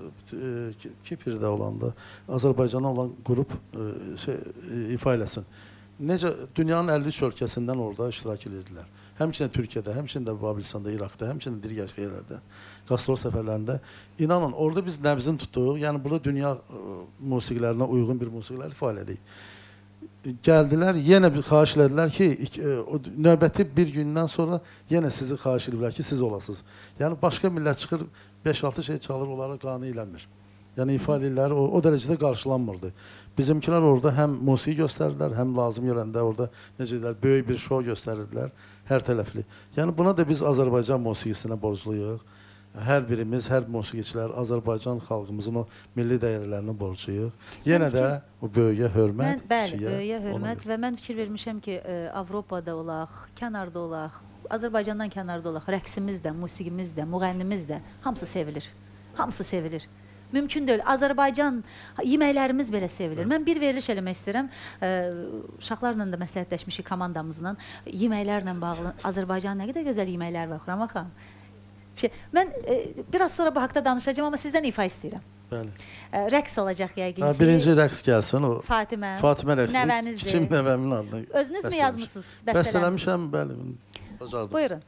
Kipirdə olanda, Azərbaycana olan qrup şey, ifa eləsin. Necə dünyanın əlli üç ölkəsindən orada iştirak edirdilər. Həmçinin Türkiyədə, həmçinin də Babilistanda, İraqda, həmçinin digər yerlərdə, qastrol səfərlərində. İnanın, orada biz nəbzini tutduq, yəni burada dünya musiqilərinə uyğun bir musiqilər ifa elədik. Gəldilər, yenə bir xahiş elədilər ki, o növbəti bir gündən sonra yenə sizi xahiş edirlər ki, siz olasınız. Yəni, başqa millət çıxır, beş altı şey çalır, onlara qane eləmir. Yəni, ifa edirlər, o, o dərəcədə qarşılanmırdı. Bizimkilər orada həm musiqi göstərdilər, həm lazım görəndə orada, necə deyirlər, böyük bir şou göstərirdilər, hər tərəfli. Yəni, buna da biz Azərbaycan musiqisinə borcluyuq. Hər birimiz, hər musiqiçilər Azərbaycan xalqımızın o milli dəyərlərinə borcluyuq. Yenə də o böyüyə hörmət, mən, bəli, böyüyə hörmət və mən fikir vermişəm ki, ə, Avropada olaq, kənarda olaq, Azərbaycandan kənarda olaq, rəqsimiz də, musiqimiz də, müğənnimiz də, hamısı sevilir. Hamısı sevilir. Mümkün deyil. Azərbaycan yeməklərimiz belə sevilir. Mən bir veriliş eləmək istəyirəm. Uşaqlarla da məsləhətləşmişik komandamızla. Yeməklərlə bağlı Azərbaycan nə qədər gözəl yeməklər var, Xurama xanım. Şey, mən e, biraz sonra bu haqda danışacağım, amma sizdən ifa istəyirəm. Bəli. E, rəqs olacaq yəqin ki. Birinci rəqs gəlsin o. Fatimə. Fatimə rəqsi. Nəvənizdir. Kiçim nəvəmin adına. Özünüz mü yazmışsınız? Bəstələmişəm, bəli. Bacardım. Buyurun.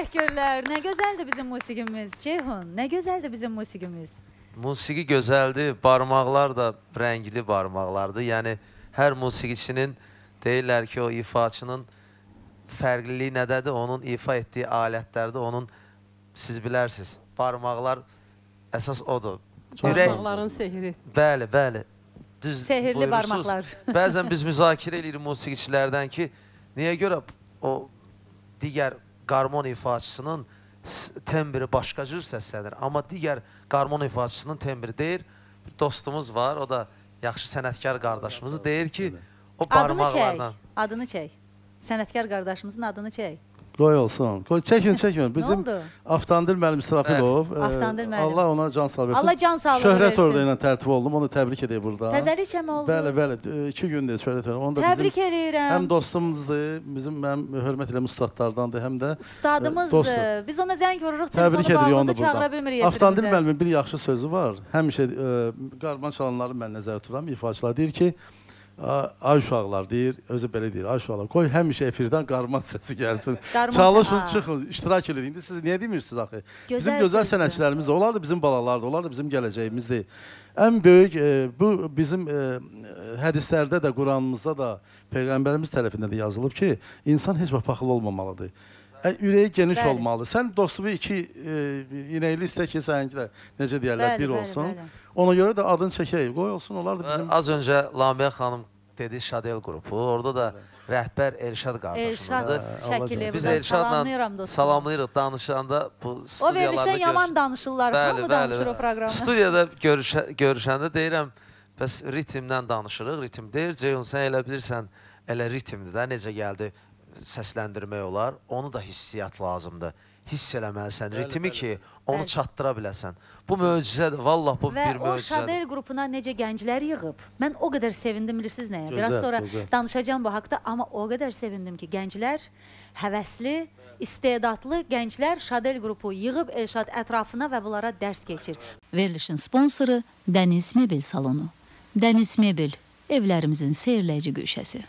Teşekkürler. Ne güzeldi bizim musikimiz Ceyhun. Ne güzeldi bizim musikimiz. Musiqi gözəldir, barmaqlar da rəngli barmaqlardır. Yəni, hər musiqiçinin deyirlər ki, o ifaçının fərqliliyi nədədir? Onun ifa etdiyi alətlərdir, onun, siz bilərsiniz, barmaqlar əsas odur. Barmaqların sehri. Bəli, bəli. Düz Sehirli buyurursunuz. barmaqlar. Bəzən biz müzakirə edirik musiqiçilərdən ki, niyə görə o digər qarmon ifaçısının tembri başqa cür səslənir. Amma digər qarmon ifaçısının tembri deyir, bir dostumuz var, o da yaxşı sənətkar qardaşımızı deyir ki, o barmaqlardan... Adını çək, sənətkar qardaşımızın adını çək. Qoy olsun. Qoy, çəkin, çəkin. Bizim Avtandil müəllim İsrafilov, Allah ona can sağlığı versin. Allah can sağlığı versin. Şöhrət orada ilə tərtib oldum, onu təbrik edək burada. Təzəlikcə mi oldu? Bəli, bəli, iki gündür şöhrət orada. Təbrik edirəm. Həm dostumuzdur, bizim mənim hörmət ilə ustadlardandır, həm də ustadımızdır. Biz ona zəng vururuq, təbrik edirik onu da çağıra bilmirik. Avtandil müəllimin bir yaxşı sözü var. Həmişə qarman çalanları mən nəzərə tuturam, ifaçılar deyir ki, ay uşaqlar deyir, özü belə deyir, ay uşaqlar, qoy həmişə efirdən qarman səsi gəlsin. Çalışın, çıxın, iştirak edin. İndi siz niyə demirsiniz axı? Bizim gözəl sənətçilərimiz də, onlar da bizim balalardır, onlar da bizim gələcəyimizdir. Ən böyük, bu bizim hədislərdə də, Quranımızda da, Peyğəmbərimiz tərəfindən də yazılıb ki, insan heç vaxt paxıl olmamalıdır. Ürəyi geniş olmalı. Sən dostumu iki inəkli istək ki, səninki də necə deyərlər, bir olsun. Ona görə də adını çəkək, qoy olsun, onlar da bizim... Az öncə Lamiyə xanım dedi Şadel qrupu, orada da rəhbər Elşad qardaşımızdır. Elşad şəkili, biz Elşadla salamlayırıq, danışanda bu o verilişdən yaman danışırlar, hamı danışır o proqramda. Studiyada görüşəndə deyirəm, bəs ritmdən danışırıq, ritm deyir, Ceyhun, sən elə bilirsən, elə ritmdir də, necə gəldi səsləndirmək olar, onu da hissiyat lazımdır. Hiss eləməlisən ritmi ki, onu çatdıra biləsən. Bu möcüzədir, vallah bu bir möcüzədir. Və o Şadel qrupuna necə gənclər yığıb, mən o qədər sevindim, bilirsiniz nəyə? Biraz sonra danışacağım bu haqda, amma o qədər sevindim ki, gənclər, həvəsli, istedadlı gənclər Şadel qrupu yığıb Elşad ətrafına və bunlara dərs keçir. Verilişin sponsoru Dəniz Mebel salonu. Dəniz Mebel, evlərimizin seyirləyici güşəsi.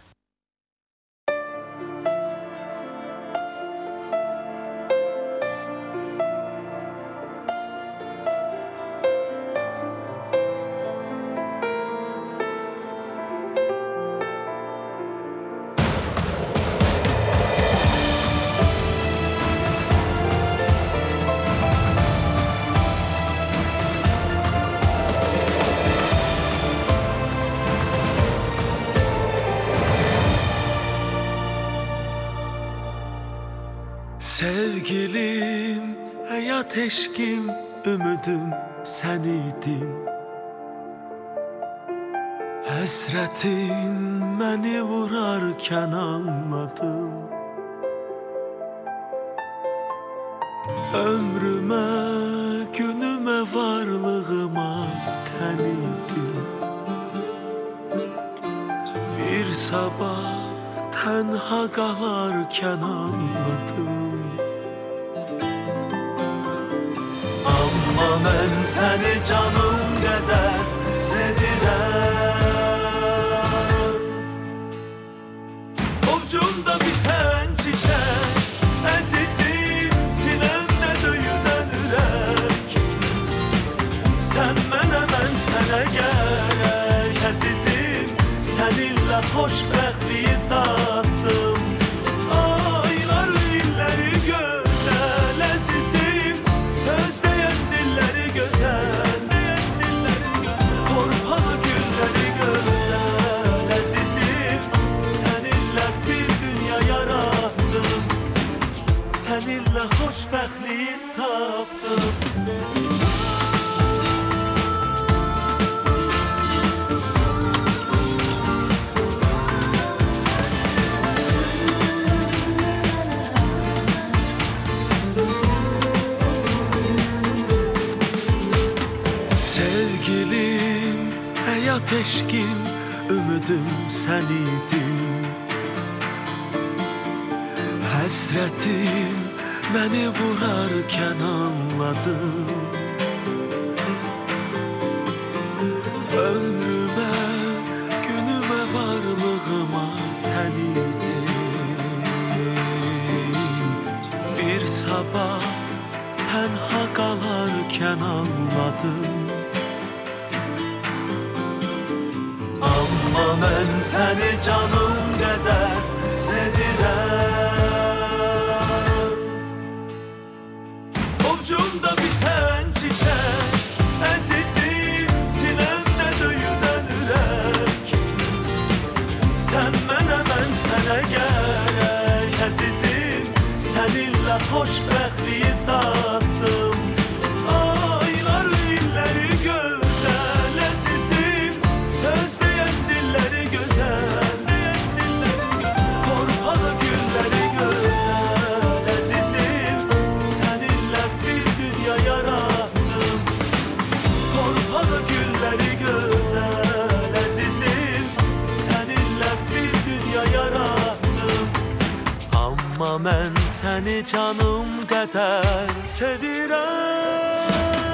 Sevgilim, həyat eşkim, ümüdüm sən idin. Həsrətin məni vurarkən anladım. Ömrümə, günümə, varlığıma tən idin. Bir sabah tənha qalarkən anladım. Amma mən səni canım qədər sevirəm. Ovcumda bitən çiçək, əzizim, sinəmdə döyünən ürək. Sən mənə, mən sənə gərək, əzizim, səninlə xoşbəxtliyi tatdım. Aylar, illəri gözəl, əzizim, söz deyən dilləri gözəl, torpalı gülləri gözəl, əzizim, səninlə bir dünya yaratdım, səninlə xoşbəxtliyi tapdım. Sevgilim, həyat eşkim, ümüdüm sən idin. Həsrətin məni vurarkən anladım. Ömrümə, günümə, varlığıma tən idin. Bir sabah Amma mən səni canım qədər sevirəm. Ovcumda bitən çiçək, əzizim sinəmdə döyünən ürək. Sən mənə, mən sənə gərək, əzizim, səninlə xoşbəxtliyi tatdım. Aylar illəri gözəl, əzizim, söz deyən dilləri gözəl. Torpalı gülləri gözəl, əzizim, səninlə bir dünya yarattım. Torpalı gülləri gözəl, əzizim, səninlə bir dünya yarattım. Amma mən səni canım qədər sevirəm.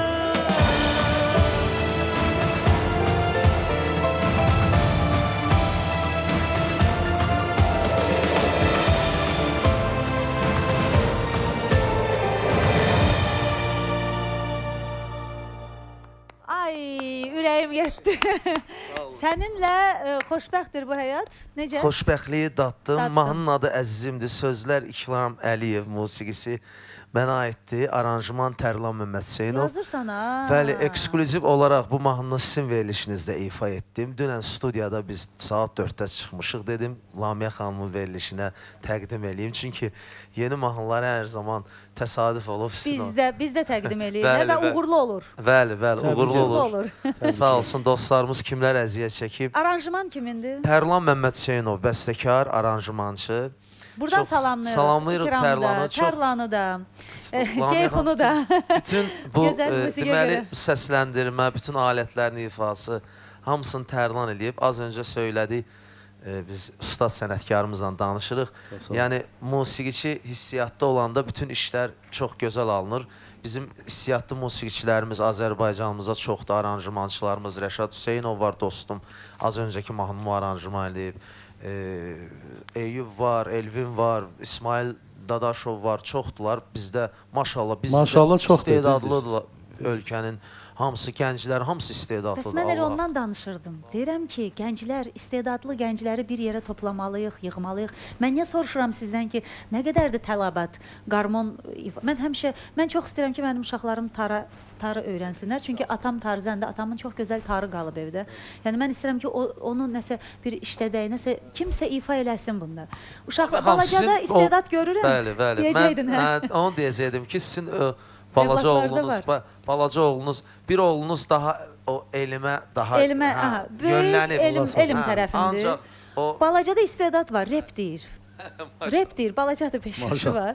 Ay, ürəyim getdi. Səninlə e, xoşbəxtdir bu həyat. Necə? Xoşbəxtliyi datdım. Datdım. Mahnının adı Əzizimdir. Sözlər İkram Əliyev, musiqisi mənə aiddir. Aranjman Tərlan Məmməd Hüseynov. Yazırsan ha. Bəli, ekskluziv olaraq bu mahnını sizin verilişinizdə ifa etdim. Dünən studiyada biz saat dörddə çıxmışıq dedim. Lamiyə xanımın verilişinə təqdim eləyim. Çünki yeni mahnılar hər zaman təsadüf olub. Bizdə, bizdə təqdim eləyirlər Bəli, və bəli. uğurlu olur. Bəli, bəli, Təbii uğurlu ki. olur. Uğurlu olur. Sağ olsun dostlarımız kimlər əziyyət çəkib. Aranjman kimindir? Tərlan Məmməd Hüseynov, bəstəkar, aranjmançı. Buradan Çox salamlayırıq. salamlayırıq İkramı da, Tərlanı, çox- Tərlanı da, e, Lamiyə Ceyhunu da. Bütün bu Gözəl e, musiqiyə deməli görə. səsləndirmə, bütün alətlərin ifası hamısını Tərlan eləyib. Az öncə söylədik, e, biz ustad sənətkarımızla danışırıq. Yəni musiqiçi hissiyatda olanda bütün işlər çox gözəl alınır. Bizim hissiyatlı musiqiçilərimiz Azərbaycanımıza çoxdur. Aranjmançılarımız Rəşad Hüseynov var dostum. Az öncəki mahnımı aranjman eləyib. E, Eyüp var, Elvin var, İsmail Dadaşov var, çoxdular. Bizdə maşallah biz Maşallah çoxdur, istedadlıdırlar ölkənin hamısı gənclər, hamısı istedadlıdır. Bəs mən elə Allah. ondan danışırdım. Deyirəm ki, gənclər, istedadlı gəncləri bir yerə toplamalıyıq, yığmalıyıq. Mən niyə soruşuram sizdən ki, nə qədərdir tələbat, qarmon? Mən həmişə, mən çox istəyirəm ki, mənim uşaqlarım tara, tarı öyrənsinlər. Çünki atam tarzəndə, atamın çox gözəl tarı qalıb evdə. Yəni mən istəyirəm ki, o, onu nəsə bir işlədək, nəsə kimsə ifa eləsin bunda. Uşaqlar, balacada istedad görürəm. Bəli, bəli. Deyəcəydin, mən, hə? mən onu deyəcəkdim ki, sizin ö, balaca Övladlarda oğlunuz, var. ba, balaca oğlunuz, bir oğlunuz daha o elmə daha Elmə, hə, aha, böyük yönlənib. elm, elm Hə, tərəfindir. Ancaq o Balacada istedad var, rep deyir. Rep deyir, balacada beş yaşı var.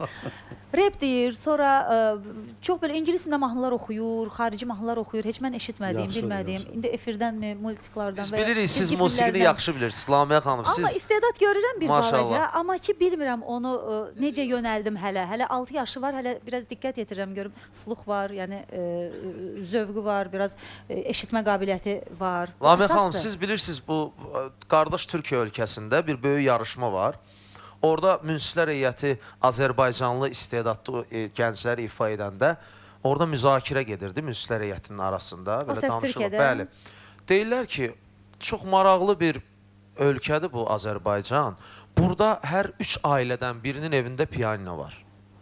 Rep deyir, sonra ə, çox belə ingilis dilində mahnılar oxuyur, xarici mahnılar oxuyur. Heç mən eşitmədiyim, Yaxşı, bilmədiyim. yaxşı. İndi efirdənmi, multiklardan biz və ya bilirik, siz cizgi musiqini filmlərdən. yaxşı bilirsiniz. Lamiyə xanım, Amma siz istedad görürəm bir Maşallah. balaca, amma ki bilmirəm onu ə, necə yönəldim hələ. Hələ altı yaşı var, hələ biraz diqqət yetirirəm görüm. Suluq var, yəni ə, zövqü var, biraz ə, eşitmə qabiliyyəti var. Bu Lamiyə xanım, əsasdır. siz bilirsiniz bu ə, qardaş Türkiyə ölkəsində bir böyük yarışma var. Orada Münsiflər Heyəti Azərbaycanlı istedadlı e, gəncləri ifa edəndə orada müzakirə gedirdi Münsiflər Heyətinin arasında. O Səs Türkiyədə? Bəli. Deyirlər ki, çox maraqlı bir ölkədir bu Azərbaycan. Burada hər üç ailədən birinin evində pianino var.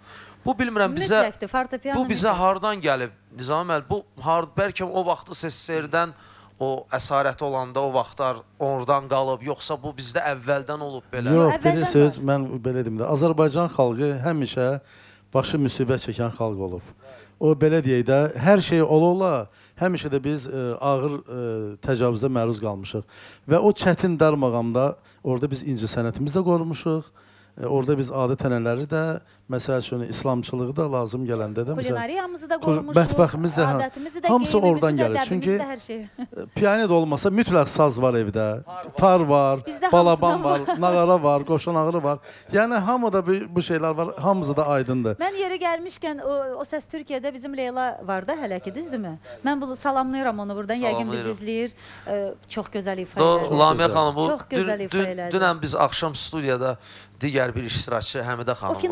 Bu bilmirəm bizə Mütləqdir, fortepiano bu bizə mütləq. hardan gəlib Nizami müəllim? Bu har bəlkə o vaxtı S S R-dən o əsarəti olanda o vaxtlar oradan qalıb, yoxsa bu bizdə əvvəldən olub belə? Yox, əvvəldən bilirsiniz, mən belə deyim də, Azərbaycan xalqı həmişə başı müsibət çəkən xalq olub. O belə deyək də, hər şey ola-ola həmişə də biz ə, ağır ə, təcavüzə məruz qalmışıq. Və o çətin dar maqamda orada biz inci sənətimizi də qorumuşuq. Ə, orada biz adət-ənənələri də, məsəl üçün İslamçılığı da lazım gələndə də Kulinariyamızı da Kul- qorumuşuq, bətbəxtimiz də, hə, adətimizi də, hamısı geyimimizi oradan də, gəlir. dəbimizi Çünki də, hər şey. piano da olmasa mütləq saz var evdə, tar var, Bizdə balaban hamısından var, nağara var, qoşun ağırı var. Yəni hamıda bu, bu şeylər var, hamısı da aydındır. Mən yeri gəlmişkən o, o Səs Türkiyədə bizim Leyla var da hələ ki, düzdürmü? Mən bunu salamlayıram onu buradan. Yəqin bizi Salamlayırıq. izləyir. Ə, çox gözəl ifa Do, elədi. Lamiyə gözəl. xanım, bu Çox gözəl dün, ifa dün, elədi. dünən biz axşam studiyada digər bir iştirakçı Həmidə O xanım finala var. qalıb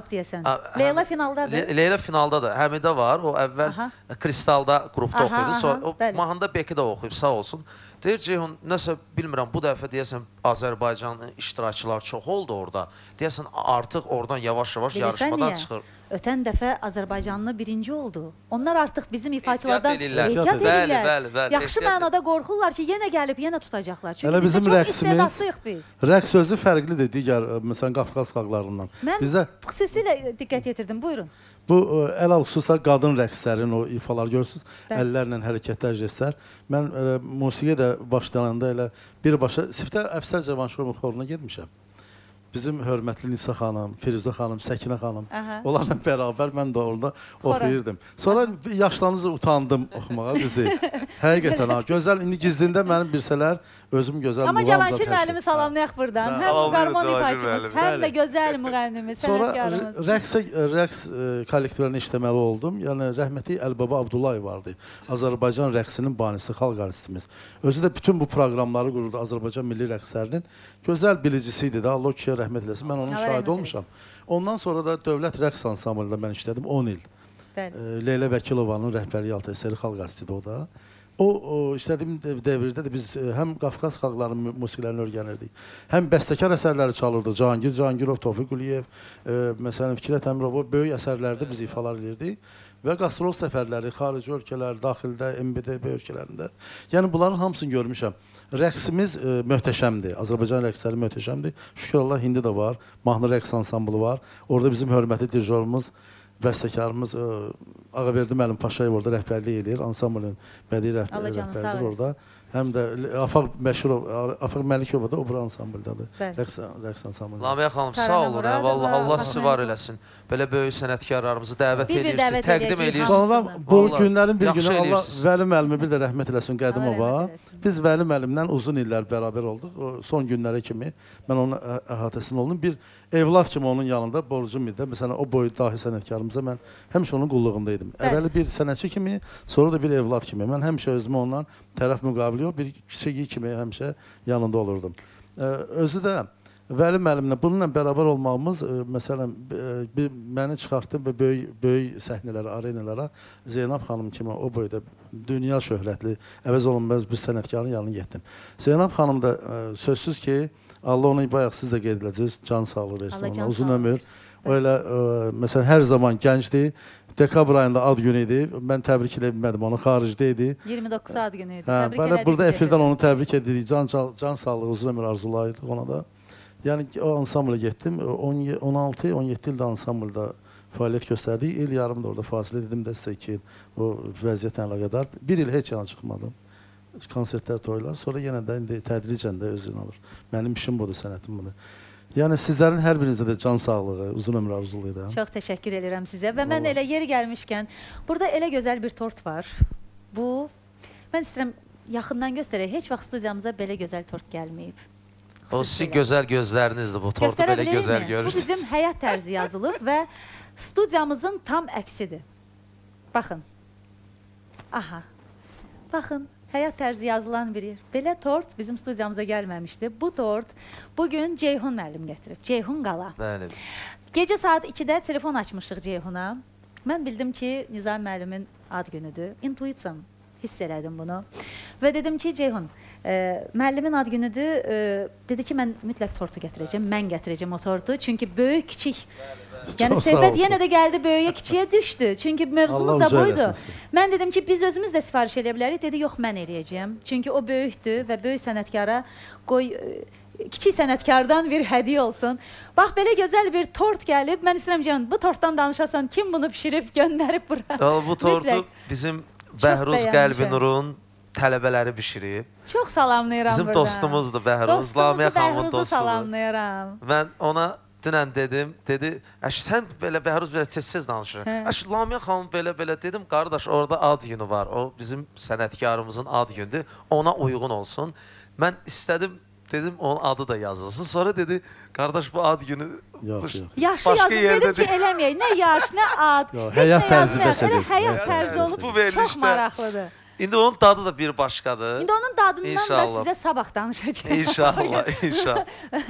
qalıb deyəsən. A, Leyla həm- finaldadır. Le Leyla finaldadır. Həmidə var. O əvvəl Aha. Kristalda qrupda Aha, oxuyurdu. Sonra aha, o bəli. mahanda Beki də oxuyub, sağ olsun. Deyir Ceyhun, nəsə bilmirəm, bu dəfə deyəsən Azərbaycan iştirakçılar çox oldu orada. Deyəsən artıq oradan yavaş-yavaş Bilirsən yarışmadan niyə? çıxır. Ötən dəfə Azərbaycanlı birinci oldu. Onlar artıq bizim ifaçılardan edirlər. ehtiyat Ehtiyat edirlər. edirlər. Bəli, bəli, bəli, Yaxşı ehtiyat mənada qorxurlar ki, yenə gəlib, yenə tutacaqlar. Çünki Hələ biz bizim də çox rəqsimiz, istedadlıyıq biz. rəqs sözü fərqlidir digər ə, məsələn Qafqaz xalqlarından. Mən Bizə xüsusilə diqqət yetirdim. Buyurun. bu ə, əl xüsusilə qadın rəqslərin o ifalar görürsüz, Bəli. əllərlə hərəkətlər, jestlər. Mən ə, musiqiyə də başlananda elə birbaşa Siftə Əfsər Cavanşirovun xoruna getmişəm. Bizim hörmətli Nisa xanım, Firuzə xanım, Səkinə xanım, Aha. onlarla bərabər mən də orada Xora. oxuyurdum. Sonra yaşlanınca utandım oxumağa düzü. Həqiqətən ha, gözəl indi gizdində mənim bilsələr özüm gözəl Amma muğam Cavanşir zad hər müəllimi şey. salamlayaq buradan. Sağ- Həm Salamlayırıq qarmon Cavanşir ifaçımız, müəllimi. həm də Bəli. gözəl müğənnimiz, Sonra sənətkarımız. r- rəqsə rəqs ə, kollektivlərini işləməli oldum. Yəni rəhmətli Əlbaba Abdullayev vardı. Azərbaycan rəqsinin banisi, xalq artistimiz. Özü də bütün bu proqramları qururdu Azərbaycan milli rəqslərinin. Gözəl bilicisi idi də. Allah kişiyə rəhmət eləsin. Mən onun Allah şahidi rəhmət olmuşam. Ondan sonra da Dövlət Rəqs Ansamblında mən işlədim on il. Bəli. Ə, Leyla Vəkilovanın rəhbərliyi altında əsəri xalq artistidir o da. O, o işlədiyim dev- dövrdə də biz ə, həm Qafqaz xalqlarının mu- musiqilərini öyrənirdik. Həm bəstəkar əsərləri çalırdıq. Cahangir Cahangirov, Tofiq Quliyev, ə, məsələn Fikrət Əmirov o böyük əsərlərdə biz ifalar edirdik. Və qastrol səfərləri, xarici ölkələr, daxildə, M B D B ölkələrində. Yəni bunların hamısını görmüşəm. Rəqsimiz ə, möhtəşəmdir. Azərbaycan rəqsləri möhtəşəmdir. Şükür Allah indi də var. Mahnı rəqs ansamblı var. Orada bizim hörmətli dirijorumuz, bəstəkarımız ə, Ağaverdi müəllim Paşayev orada rəhbərlik eləyir. Ansamblın bədii rəh Allah canı sağ rəhbəridir eləsin. orada. Həm də Afaq Məşhurov, Afaq Məlikov da o bura ansambldadır. Bəli. Rəqs rəqs ansamblında. Lamiyə xanım, sağ Tərənə olun. Muradova, Vallahi Allah sizi Fatma var Məlikova. eləsin. Belə böyük sənətkarlarımızı dəvət Bir-bir edirsiniz, dəvət təqdim edəcəyik. edirsiniz. Sonra Hamısını. bu Vallahi günlərin bir yaxşı günü Allah eləyirsiniz. Vəli müəllimi bir də rəhmət eləsin Qədimova. Allah rəhmət eləsin. Biz Vəli müəllimlə uzun illər bərabər olduq. O son günlərə kimi mən onun ə- əhatəsində oldum. Bir evlad kimi onun yanında borcum idi. Məsələn o boyu dahi sənətkarımıza mən həmişə onun qulluğunda idim. Bəli. Əvvəli bir sənətçi kimi, sonra da bir evlad kimi. Mən həmişə özümü ondan tərəf müqabili yox, bir kiçik kimi həmişə yanında olurdum. Ə, özü də Vəli müəllimlə bununla bərabər olmağımız ə, məsələn ə, bir məni çıxartdı və böyük böyük səhnələrə, arenalara Zeynəb xanım kimi o boyda dünya şöhrətli, əvəz olunmaz bir sənətkarın yanına getdim. Zeynəb xanım da ə, sözsüz ki, Allah onu bayaq siz də qeyd edəcəksiniz, can sağlığı versin Allah ona, can uzun sağlığı ömür. versin. O elə ə, məsələn hər zaman gəncdir. Dekabr ayında ad günü idi. Mən təbrik edə bilmədim, onu xaricdə idi. iyirmi doqquz ad günü idi. Hə, Təbrik belə elədik burada sizi. efirdən onu təbrik edirik. Can can, can sağlığı, uzun ömür arzulayırıq ona da. Yəni o ansamblə getdim. on ye- on altı on yeddi ildə ansamblda fəaliyyət göstərdik. İl yarım da orada fasilə dedim də sizə iki il o vəziyyətlə əlaqədar. Bir il heç yana çıxmadım. Konsertlər, toylar. Sonra yenə də indi tədricən də özünü alır. Mənim işim budur, sənətim budur. Yəni sizlərin hər birinizə də can sağlığı, uzun ömür arzulayıram. Çox təşəkkür edirəm sizə və mən Vallahi. elə yeri gəlmişkən burada elə gözəl bir tort var. Bu mən istəyirəm yaxından göstərək. Heç vaxt studiyamıza belə gözəl tort gəlməyib. O sizin gözəl gözlərinizdir bu. Tortu Göstərə belə bilərikmi? gözəl Bu görürsünüz. bizim həyat tərzi yazılıb və studiyamızın tam əksidir. Baxın. Aha. Baxın, həyat tərzi yazılan bir yer. Belə tort bizim studiyamıza gəlməmişdi. Bu tort bugün Ceyhun müəllim gətirib. Ceyhun Qala. Bəli. Gecə saat ikidə telefon açmışıq Ceyhuna. Mən bildim ki, Nizam müəllimin ad günüdür. Intuisiyam. Hiss elədim bunu. Və dedim ki, Ceyhun, e, müəllimin ad günüdür. E, dedi ki, mən mütləq tortu gətirəcəm. Mən gətirəcəm o tortu. Çünki böyük, kiçik. Yəni Çox sağ söhbət olsun. yenə də gəldi böyüyə, kiçiyə düşdü. Çünki mövzumuz Allah da uca buydu. eləsin sizi. Mən dedim ki, biz özümüz də sifariş edə bilərik. Dedi, yox, mən eləyəcəm. Çünki o böyükdür və böyük sənətkara qoy e, kiçik sənətkardan bir hədiyyə olsun. Bax, belə gözəl bir tort gəlib. Mən istəyirəm Ceyhun, bu tortdan danışasan, kim bunu bişirib, göndərib bura? O, bu tortu Mütləq. bizim Çox Bəhruz bəyənmişəm. Qəlbinurun tələbələri bişirib. Çox salamlayıram Bizim buradan. dostumuzdur Bəhruz, Dostumuzu, Lamiyə xanımın Bəhruzu dostudur. salamlayıram. Mən ona dünən dedim, dedi, əş sən belə Bəhruz belə tez-tez danışır. Hə. Əş Lamiyə xanım belə-belə dedim, qardaş orada ad günü var. O bizim sənətkarımızın ad günüdür. Ona uyğun olsun. Mən istədim, dedim onun adı da yazılsın. Sonra dedi, qardaş bu ad günü Yox, bu- yox. Yaşı başqa yazın, yerdə dedim ki, deyil. eləməyək. Nə yaş, nə ad. Yox, heç həyat nə tərzi yazmayaq. bəs Elə edir. həyat Həyat tərzi tərzi. olub Bu çox verilişdə- maraqlıdır. İndi onun dadı da bir başqadır. İndi onun dadından İnşallah. da sizə sabah danışacağam. İnşallah, inşallah.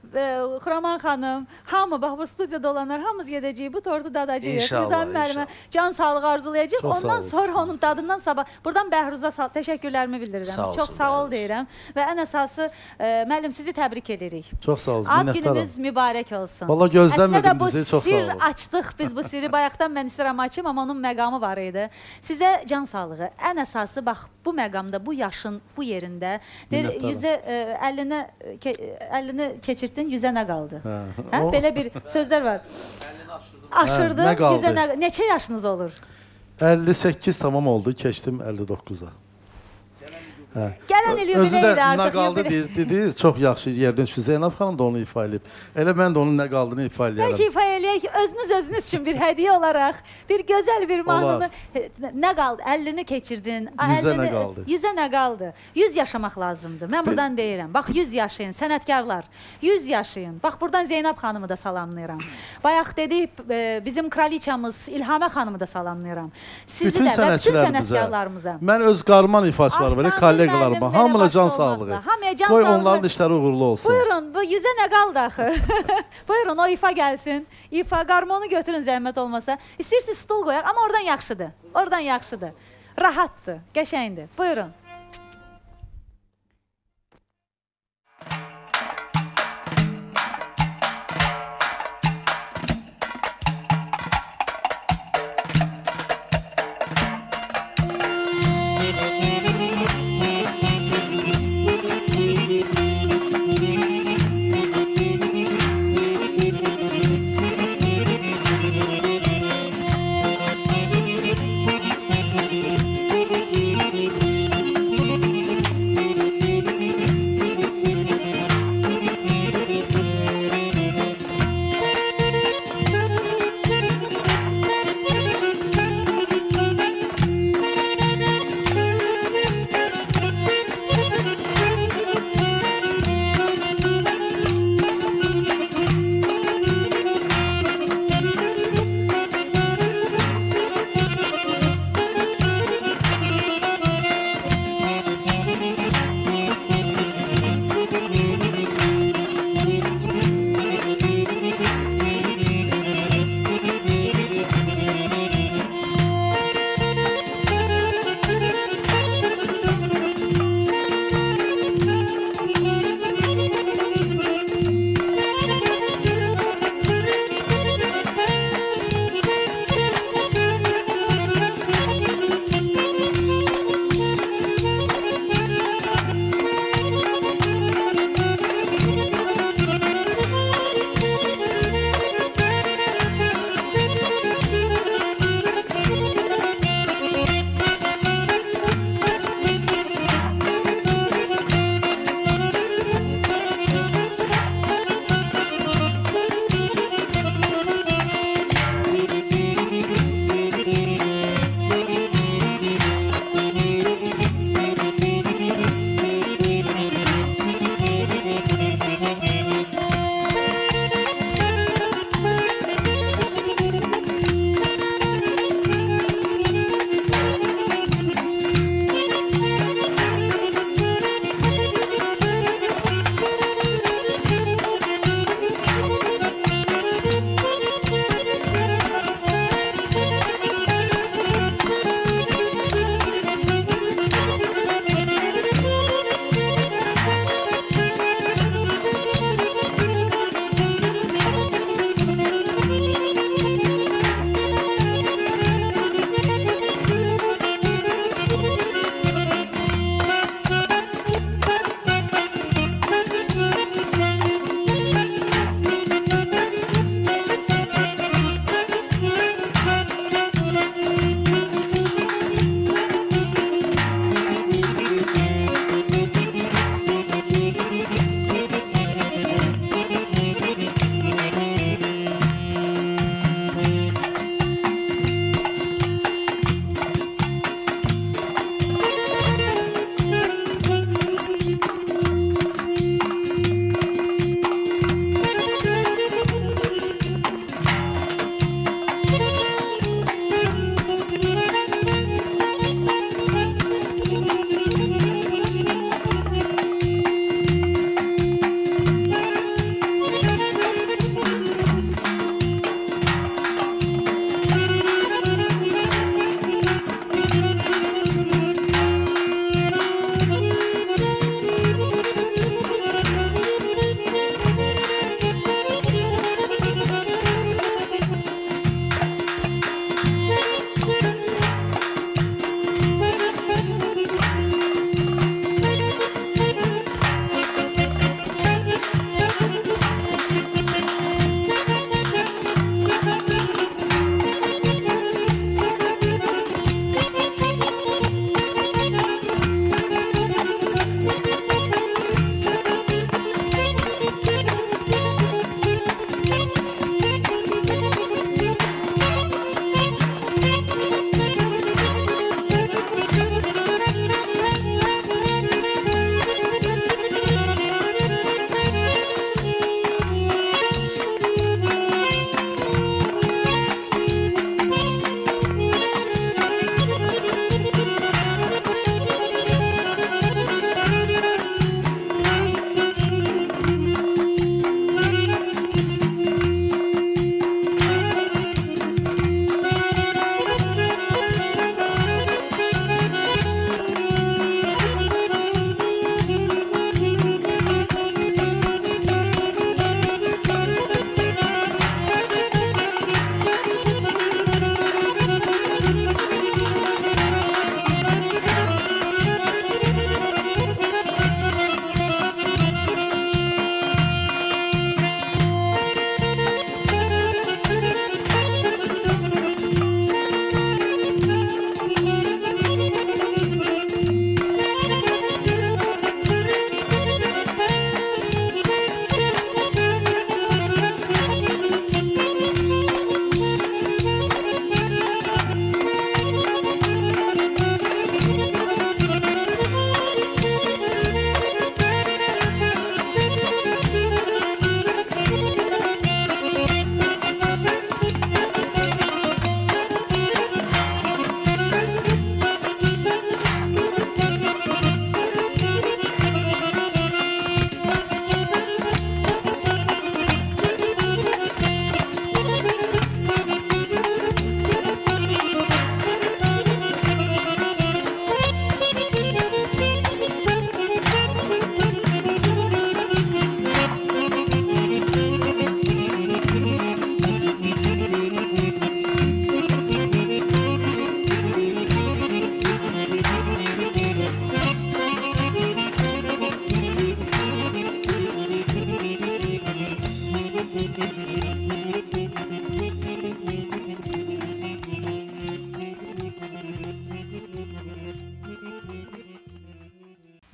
e, Xuraman xanım, hamı, bax bu studiyada olanlar hamımız gedəcəyik, bu tortu dadacağıq. İnşallah, Nizami müəllimə can sağlığı arzulayacaq. Çox sağ Ondan olsun. sonra onun dadından sabah, buradan Bəhruz'a sağ, təşəkkürlərimi bildirirəm. Sağ olsun, Çox sağ ol Bəhruz. deyirəm. Və ən əsası, e, müəllim sizi təbrik edirik. Çox sağ olun, Ad minnətdaram. gününüz mübarək olsun. Vallahi gözləmirdim Əslində bu bizi, çox sağ sir olun. açdıq biz bu siri. Bayaqdan mən istəyirəm açım, amma onun məqamı var idi. Sizə can sağlığı. Ən əsası bax bu məqamda, bu yaşın, bu yerində deyir, Minnətdaram. yüzə e, əllinə ke, əlini keçirtdin, yüzə nə qaldı? Hə, Hə, o- belə bir sözlər var. Aşırdın, Hə, nə qaldı? yüzə nə, neçə yaşınız olur? əlli səkkiz tamam oldu, keçdim əlli doqquza. Hə. Gələn il Özü də yubileydir nə artıq. qaldı yubiley. deyir- dediniz, çox yaxşı yerdən düşdü. Zeynəb xanım da onu ifa edib. Elə mən də onun nə qaldığını ifa Bəlkə eləyərəm. ifa eləyək, özünüz özünüz üçün bir hədiyyə olaraq, bir gözəl bir mahnını, nə qaldı? əllini keçirdin. a, Yüzə əlini- nə qaldı? Yüzə nə qaldı? yüz yaşamaq lazımdır. Mən buradan deyirəm. Bax, yüz yaşayın, sənətkarlar. yüz yaşayın. Bax, buradan Zeynəb xanımı da salamlayıram. Bayaq dedik, e, bizim kraliçamız İlhamə xanımı da salamlayıram. Sizi Bütün də və bütün sənətçilərimizə, sənətkarlarımıza. mən öz qarman ifaçılarıma, Altdan kolleqalarıma, müəllim, hamına belə can başda sağlığı. olmaqla. Hamıya can Qoy sağlığı. onların işləri uğurlu olsun. Buyurun, bu yüzə nə qaldı axı? Buyurun, o ifa gəlsin. İfa, qarmonu götürün zəhmət olmasa. İstəyirsiniz stol qoyaq, amma oradan yaxşıdır. Oradan yaxşıdır. Rahatdır, qəşəngdir. Buyurun.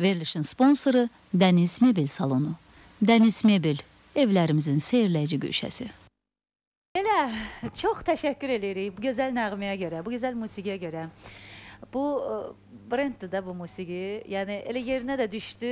Verilişin sponsoru Dəniz Mebel salonu. Dəniz Mebel, evlərimizin seyirləyici güşəsi. Elə, çox təşəkkür edirik bu gözəl nəğməyə görə, bu gözəl musiqiyə görə. Bu brenddir də bu musiqi, yəni elə yerinə də düşdü,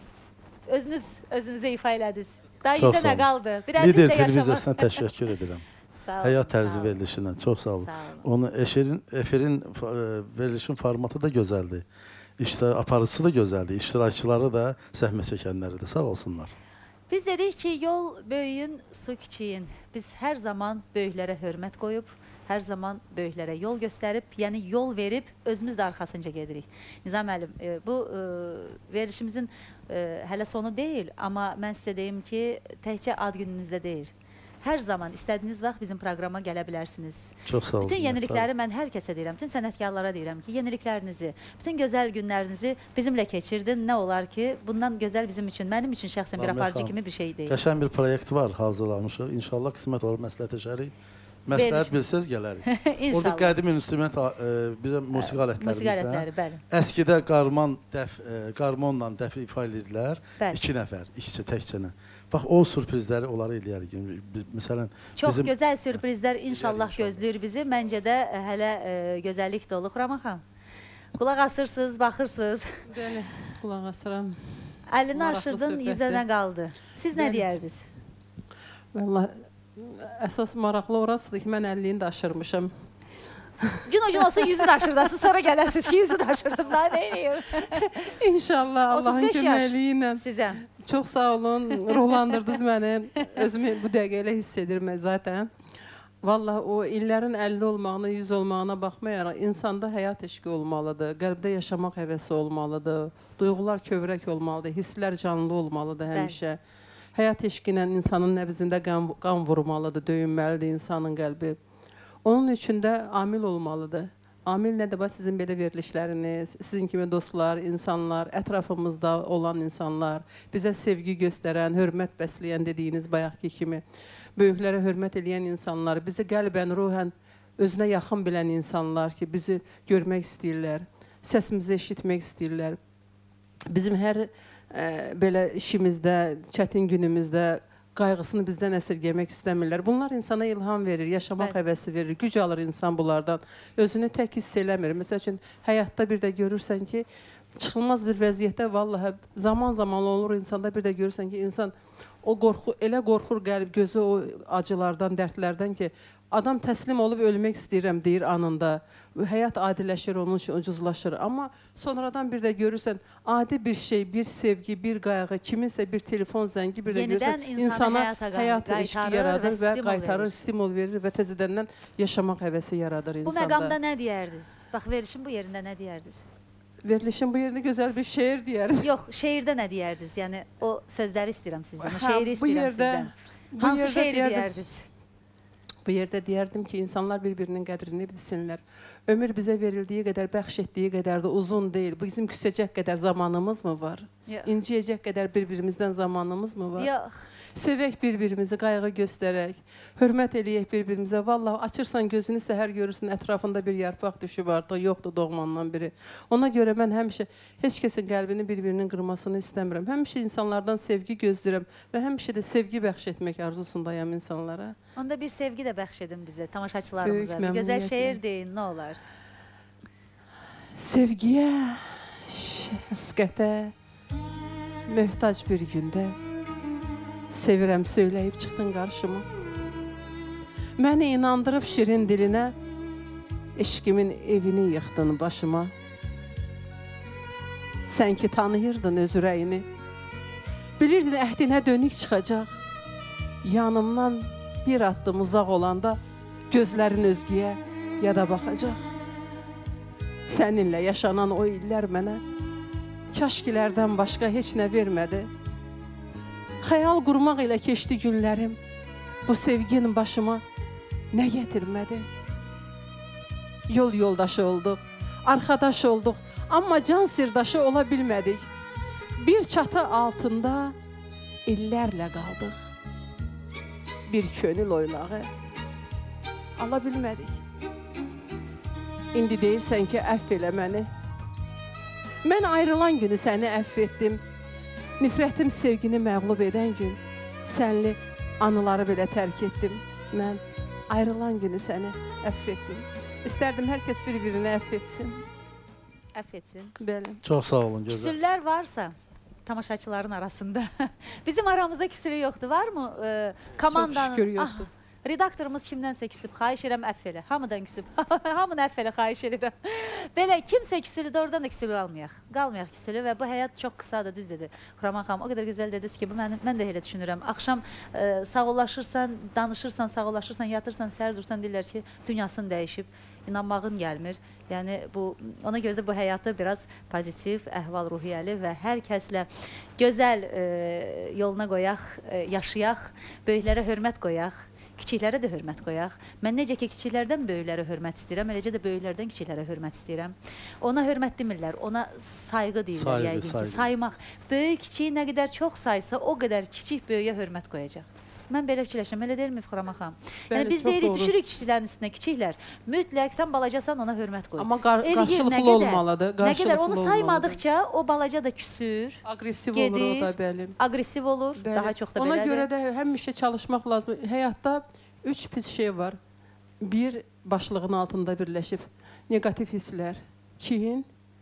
özünüz özünüzə ifa elədiniz. Daha izə nə qaldı? Bir Lider televiziyasına təşəkkür edirəm. Sağ olun, Həyat tərzi sağ olun. verilişindən çox sağ olun. Sağ olun. Onu efirin, efirin e, verilişin formatı da gözəldir. İşte aparıcısı da gözəldir. İştirakçıları da, zəhmət çəkənləri də sağ olsunlar. Biz dedik ki, yol böyüyün, su kiçiyin. Biz hər zaman böyüklərə hörmət qoyub, hər zaman böyüklərə yol göstərib, yəni yol verib, özümüz də arxasınca gedirik. Nizam müəllim, e, bu e, verilişimizin e, hələ sonu deyil, amma mən sizə deyim ki, təkcə ad gününüzdə deyil. Hər zaman istədiyiniz vaxt bizim proqrama gələ bilərsiniz. Çox sağ olun. Bütün yenilikləri mən hər kəsə deyirəm, bütün sənətkarlara deyirəm ki, yeniliklərinizi, bütün gözəl günlərinizi bizimlə keçirdin. Nə olar ki, bundan gözəl bizim üçün, mənim üçün şəxsən bir aparıcı kimi bir şey deyil. Qəşəng bir proyekt var, hazırlamışıq. İnşallah qismət olur, məsləhətləşərik. Məsləhət bilsəz gələrik. Orada qədim instrument, e, bizə musiqi alətlərimizdən. Əskidə qarman, dəf, e, qarmonla dəf ifa edirdilər. İki nəfər, ikisi təkcənə. Bax, o sürprizləri onları eləyərik. Məsələn, çox bizim... gözəl sürprizlər inşallah gözləyir bizi. Məncə də hələ e, gözəllik dolu. Xuraman xanım, qulaq asırsınız, baxırsınız. Bəli, qulaq asıram. Əlini aşırdın, yüzədən qaldı. Siz nə deyərdiniz? Vallahi, əsas maraqlı orasıdır ki, mən əlliyi də aşırmışam. Gün o gün olsa yüzü də aşırdasınız, sonra gələsiniz ki, yüzü də aşırdım. Daha neyniyim? İnşallah, Allahın köməkliyi ilə. Sizə. Çox sağ olun, ruhlandırdınız məni. Özümü bu dəqiqə ilə hiss edirəm zaten. Vallahi o illərin əlli olmağına, yüz olmağına baxmayaraq, insanda həyat eşqi olmalıdır, qəlbdə yaşamaq həvəsi olmalıdır, duyğular kövrək olmalıdır, hisslər canlı olmalıdır həmişə. Həyat eşqi ilə insanın nəbzində qan, qan vurmalıdır, döyünməlidir insanın qəlbi. Onun üçün də amil olmalıdır. Amil nədir? Bax, sizin belə verilişləriniz, sizin kimi dostlar, insanlar, ətrafımızda olan insanlar, bizə sevgi göstərən, hörmət bəsləyən dediyiniz bayaqki kimi, böyüklərə hörmət edən insanlar, bizi qəlbən, ruhən özünə yaxın bilən insanlar ki, bizi görmək istəyirlər, səsimizi eşitmək istəyirlər. Bizim hər e, belə işimizdə, çətin günümüzdə qayğısını bizdən əsirgəmək istəmirlər. Bunlar insana ilham verir, yaşamaq həvəsi verir, güc alır insan bunlardan. Özünü tək hiss eləmir. Məsəl üçün, həyatda bir də görürsən ki, çıxılmaz bir vəziyyətdə vallahi zaman-zaman olur insanda bir də görürsən ki, insan o qorxu, elə qorxur qəlb, gözü o acılardan, dərdlərdən ki, adam təslim olub ölmək istəyirəm deyir anında. Həyat adiləşir, onun üçün ucuzlaşır. Amma sonradan bir də görürsən, adi bir şey, bir sevgi, bir qayğı, kiminsə bir telefon zəngi bir də görürsən, insana həyat eşqi yaradır və qaytarır, stimul verir və təzədəndən yaşamaq həvəsi yaradır insanda. Bu məqamda nə deyərdiniz? Bax, verilişin bu yerində nə deyərdiniz? Verilişin bu yerində gözəl bir şeir deyərdim. Yox, şeirdə nə deyərdiniz? Yəni, o sözləri istəyirəm sizdən, o şeiri istəyirəm sizdən. Hansı şeiri deyərdiniz? Bu yerdə deyərdim ki, insanlar bir-birinin qədrini bilsinlər. Ömür bizə verildiyi qədər, bəxş etdiyi qədər də uzun deyil. Bu bizim küsəcək qədər zamanımız mı var? İnciyəcək qədər bir-birimizdən zamanımız mı var? Yox. Sevək bir-birimizi, qayğı göstərək, hörmət eləyək bir-birimizə. Vallahi açırsan gözünü, səhər görürsün, ətrafında bir yarpaq düşüb artıq, yoxdur doğmandan biri. Ona görə mən həmişə heç kəsin qəlbini bir-birinin qırmasını istəmirəm. Həmişə insanlardan sevgi gözləyirəm və həmişə də sevgi bəxş etmək arzusundayam insanlara. Onda bir sevgi də bəxş edin bizə, tamaşaçılarımıza. Bir gözəl şeir deyin, nə olar? Sevgiyə, şəfqətə, möhtac bir gündə sevirəm söyləyib çıxdın qarşıma. Məni inandırıb şirin dilinə, eşqimin evini yıxdın başıma. Sən ki tanıyırdın öz ürəyini, bilirdin əhdinə dönük çıxacaq. Yanımdan bir addım uzaq olanda gözlərin özgəyə yada baxacaq. Səninlə yaşanan o illər mənə kaşkilərdən başqa heç nə vermədi. Xəyal qurmaq ilə keçdi günlərim, bu sevgin başıma nə gətirmədi? Yol yoldaşı olduq, arkadaş olduq, amma can sirdaşı ola bilmədik. Bir çatı altında illərlə qaldıq. Bir könül oynağı ala bilmədik. İndi deyirsən ki, əff elə məni. Mən ayrılan günü səni əfv etdim. Nifrətim sevgini məğlub edən gün, sənli anıları belə tərk etdim. Mən ayrılan günü səni əfv etdim. İstərdim hər kəs bir-birini əfv etsin. Əfv etsin. Bəli. Çox sağ olun, gözəl. Küsürlər varsa tamaşaçıların arasında. Bizim aramızda küsürü yoxdur, var mı? Ee, komandanın... Çox şükür yoxdur. Ah, redaktorumuz kimdənsə küsüb, xahiş edirəm əfv elə. Hamıdan küsüb. Hamını əfv elə, xahiş edirəm. Belə kimsə küsülü də oradan da küsülü qalmayaq. Qalmayaq küsülü və bu həyat çox qısadır, düz dedi. Xuraman xanım, o qədər gözəl dediniz ki, bu mənim, mən də elə düşünürəm. Axşam e, sağollaşırsan, danışırsan, sağollaşırsan, yatırsan, səhər dursan, deyirlər ki, dünyasını dəyişib. İnanmağın gəlmir. Yəni bu, ona görə də bu həyatı biraz pozitiv, əhval-ruhiyyəli və hər kəslə gözəl e, yoluna qoyaq, e, yaşayaq, böyüklərə hörmət qoyaq, kiçiklərə də hörmət qoyaq. Mən necə ki, kiçiklərdən böyüklərə hörmət istəyirəm, eləcə də böyüklərdən kiçiklərə hörmət istəyirəm. Ona hörmət demirlər, ona sayğı deyirlər, Sayğı, yəqin ki, sayğı. saymaq. Böyük kiçiyi nə qədər çox saysa, o qədər kiçik böyüyə hörmət qoyacaq. Mən belə fikirləşirəm, elə deyilmi Xuraman xanım? Yəni Bəli, biz çox deyirik, doğru. düşürük kişilərin üstünə, kiçiklər. Mütləq sən balacasan, ona hörmət qoy. Amma qar Eləyir, qarşılıqlı nə qədər- olmalıdır. Nə qədər qarşılıqlı onu olmalıdır. saymadıqca o balaca da küsür, Aqressiv gedir, olur o da, bəli. aqressiv olur, Bəli. daha çox da Ona belədir. görə də həmişə çalışmaq lazım. Həyatda üç pis şey var. Bir, başlığın altında birləşib negativ hisslər, kin,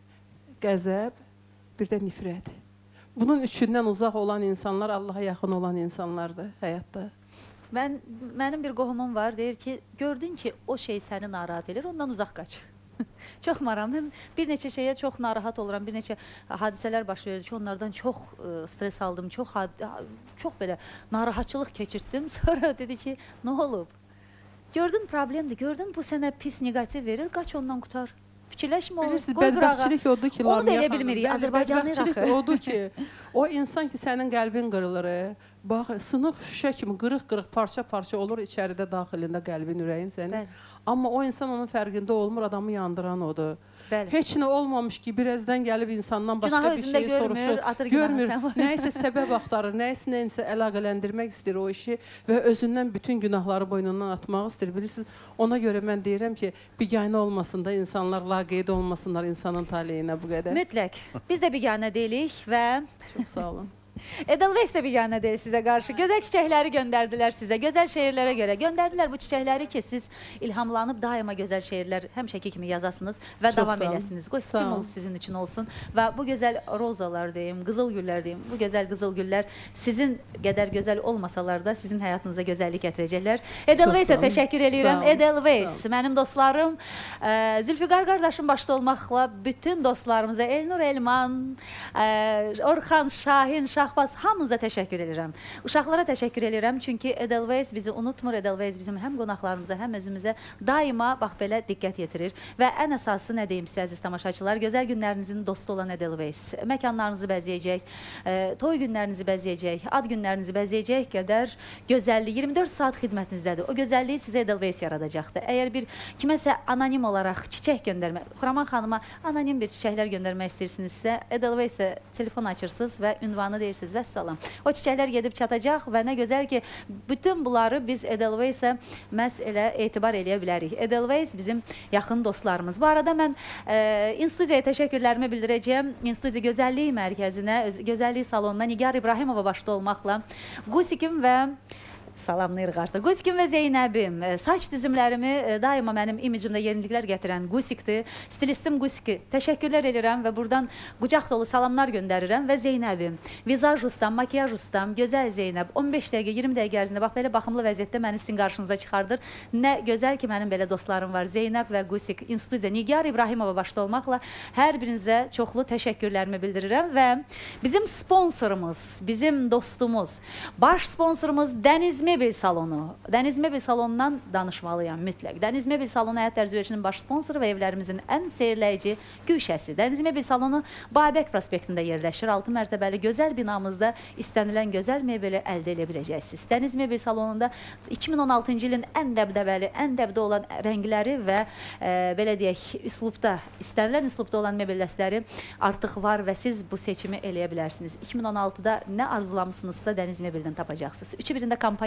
qəzəb, bir də nifrət. Bunun üçündən uzaq olan insanlar Allaha yaxın olan insanlardır həyatda. Mən, mənim bir qohumum var, deyir ki, gördün ki, o şey səni narahat edir, ondan uzaq qaç. Çox maram. Mən bir neçə şeyə çox narahat oluram, bir neçə hadisələr baş verir ki, onlardan çox ə, stres aldım, çox, çox belə narahatçılıq keçirtdim. Sonra dedi ki, nə olub? Gördün problemdir, gördün bu sənə pis, negativ verir, qaç ondan qutar. Fikirləşmə o, Bilirsiniz, qoy qırağa. bədbəxtçilik odur ki, Onu da Lamiyə elə xanım, bilmirik, bəli, Azərbaycanlıyıq bədbəxtçilik axı. odur ki, o insan ki, sənin qəlbin qırılır, bax, sınıq şüşə kimi qırıq-qırıq, parça-parça olur içəridə, daxilində qəlbin, ürəyin sənin. Bəli. Amma o insan onun fərqində olmur, adamı yandıran odur. Bəli. Heç nə olmamış ki, birazdan gəlib insandan başqa Günahı bir özündə şeyi görmür, soruşur. atır günahı Görmür, sən var. nəyisə səbəb axtarır, nəyisə nəyisə əlaqələndirmək istəyir o işi və özündən bütün günahları boynundan atmaq istəyir. Bilirsiniz, ona görə mən deyirəm ki, biganə olmasın da insanlar, laqeyd olmasınlar insanın taleyinə bu qədər. Mütləq. Biz də biganə deyilik və Çox sağ olun. Edelweiss də biganə deyil sizə qarşı. Gözəl çiçəkləri göndərdilər sizə, gözəl şeirlərə görə. Göndərdilər bu çiçəkləri ki, siz ilhamlanıb daima gözəl şeirlər həmişəki kimi yazasınız və Çox davam sağ olun. eləsiniz. Qoy Sağ stimul olun. sizin üçün olsun və bu gözəl rozalar deyim, qızıl güllər deyim, bu gözəl qızıl güllər sizin qədər gözəl olmasalar da sizin həyatınıza gözəllik gətirəcəklər. Edelweiss'e sağ olun. təşəkkür Sağ edirəm. olun. Edelweiss, Sağ mənim dostlarım, ə, Zülfüqar qardaşım başda olmaqla bütün dostlarımıza, Elnur Elman, ə, Orxan, Şahin, Şahbaz hamınıza təşəkkür edirəm. Uşaqlara təşəkkür edirəm çünki Edelweiss bizi unutmur. Edelweiss bizim həm qonaqlarımıza, həm özümüzə daima bax belə diqqət yetirir və ən əsası nə deyim sizə əziz tamaşaçılar, gözəl günlərinizin dostu olan Edelweiss məkanlarınızı bəzəyəcək, ə, toy günlərinizi bəzəyəcək, ad günlərinizi bəzəyəcək qədər gözəllik iyirmi dörd saat xidmətinizdədir. O gözəlliyi sizə Edelweiss yaradacaqdır. Əgər bir kiməsə anonim olaraq çiçək göndərmə, Xuraman xanıma anonim bir çiçəklər göndərmək istəyirsinizsə, Edelweiss'e telefon açırsınız və ünvanı deyirsiniz və salam. O çiçəklər gedib çatacaq və nə gözəl ki, bütün bunları biz Edelweiss-ə məhz elə etibar eləyə bilərik. Edelweiss bizim yaxın dostlarımız. Bu arada mən e, İnstudiyaya təşəkkürlərimi bildirəcəyəm. İnstudiya Gözəllik Mərkəzinə, öz- Gözəllik Salonuna Nigar İbrahimova başda olmaqla Qusikim və salamlayırıq artıq. Qusikim və Zeynəbim, e, saç düzümlərimi e, daima mənim imicimdə yeniliklər gətirən Qusikdir. Stilistim Qusiki. Təşəkkürlər edirəm və buradan qucaq dolu salamlar göndərirəm və Zeynəbim. Vizaj ustam, makiyaj ustam, gözəl Zeynəb. on beş dəqiqə, iyirmi dəqiqə ərzində bax belə baxımlı vəziyyətdə məni sizin qarşınıza çıxardır. Nə gözəl ki, mənim belə dostlarım var. Zeynəb və Qusik, İnstudiya Nigar İbrahimova başda olmaqla hər birinizə çoxlu təşəkkürlərimi bildirirəm və bizim sponsorumuz, bizim dostumuz, baş sponsorumuz Dəniz Mebel salonu. Dəniz Mebel salonundan danışmalıyam mütləq. Dəniz Mebel salonu həyat tərzi verişinin baş sponsoru və evlərimizin ən seyirləyici güşəsi. Dəniz Mebel salonu Babək prospektində yerləşir. altı mərtəbəli gözəl binamızda istənilən gözəl mebeli əldə edə biləcəksiniz. Dəniz Mebel salonunda iki min on altıncı ilin ən dəbdəbəli, ən dəbdə olan rəngləri və e, belə deyək, üslubda, istənilən üslubda olan mebelləsləri artıq var və siz bu seçimi eləyə bilərsiniz. iki min on altıda nə arzulamısınızsa Dəniz Mebeldən tapacaqsınız. Üçü birində kampaniya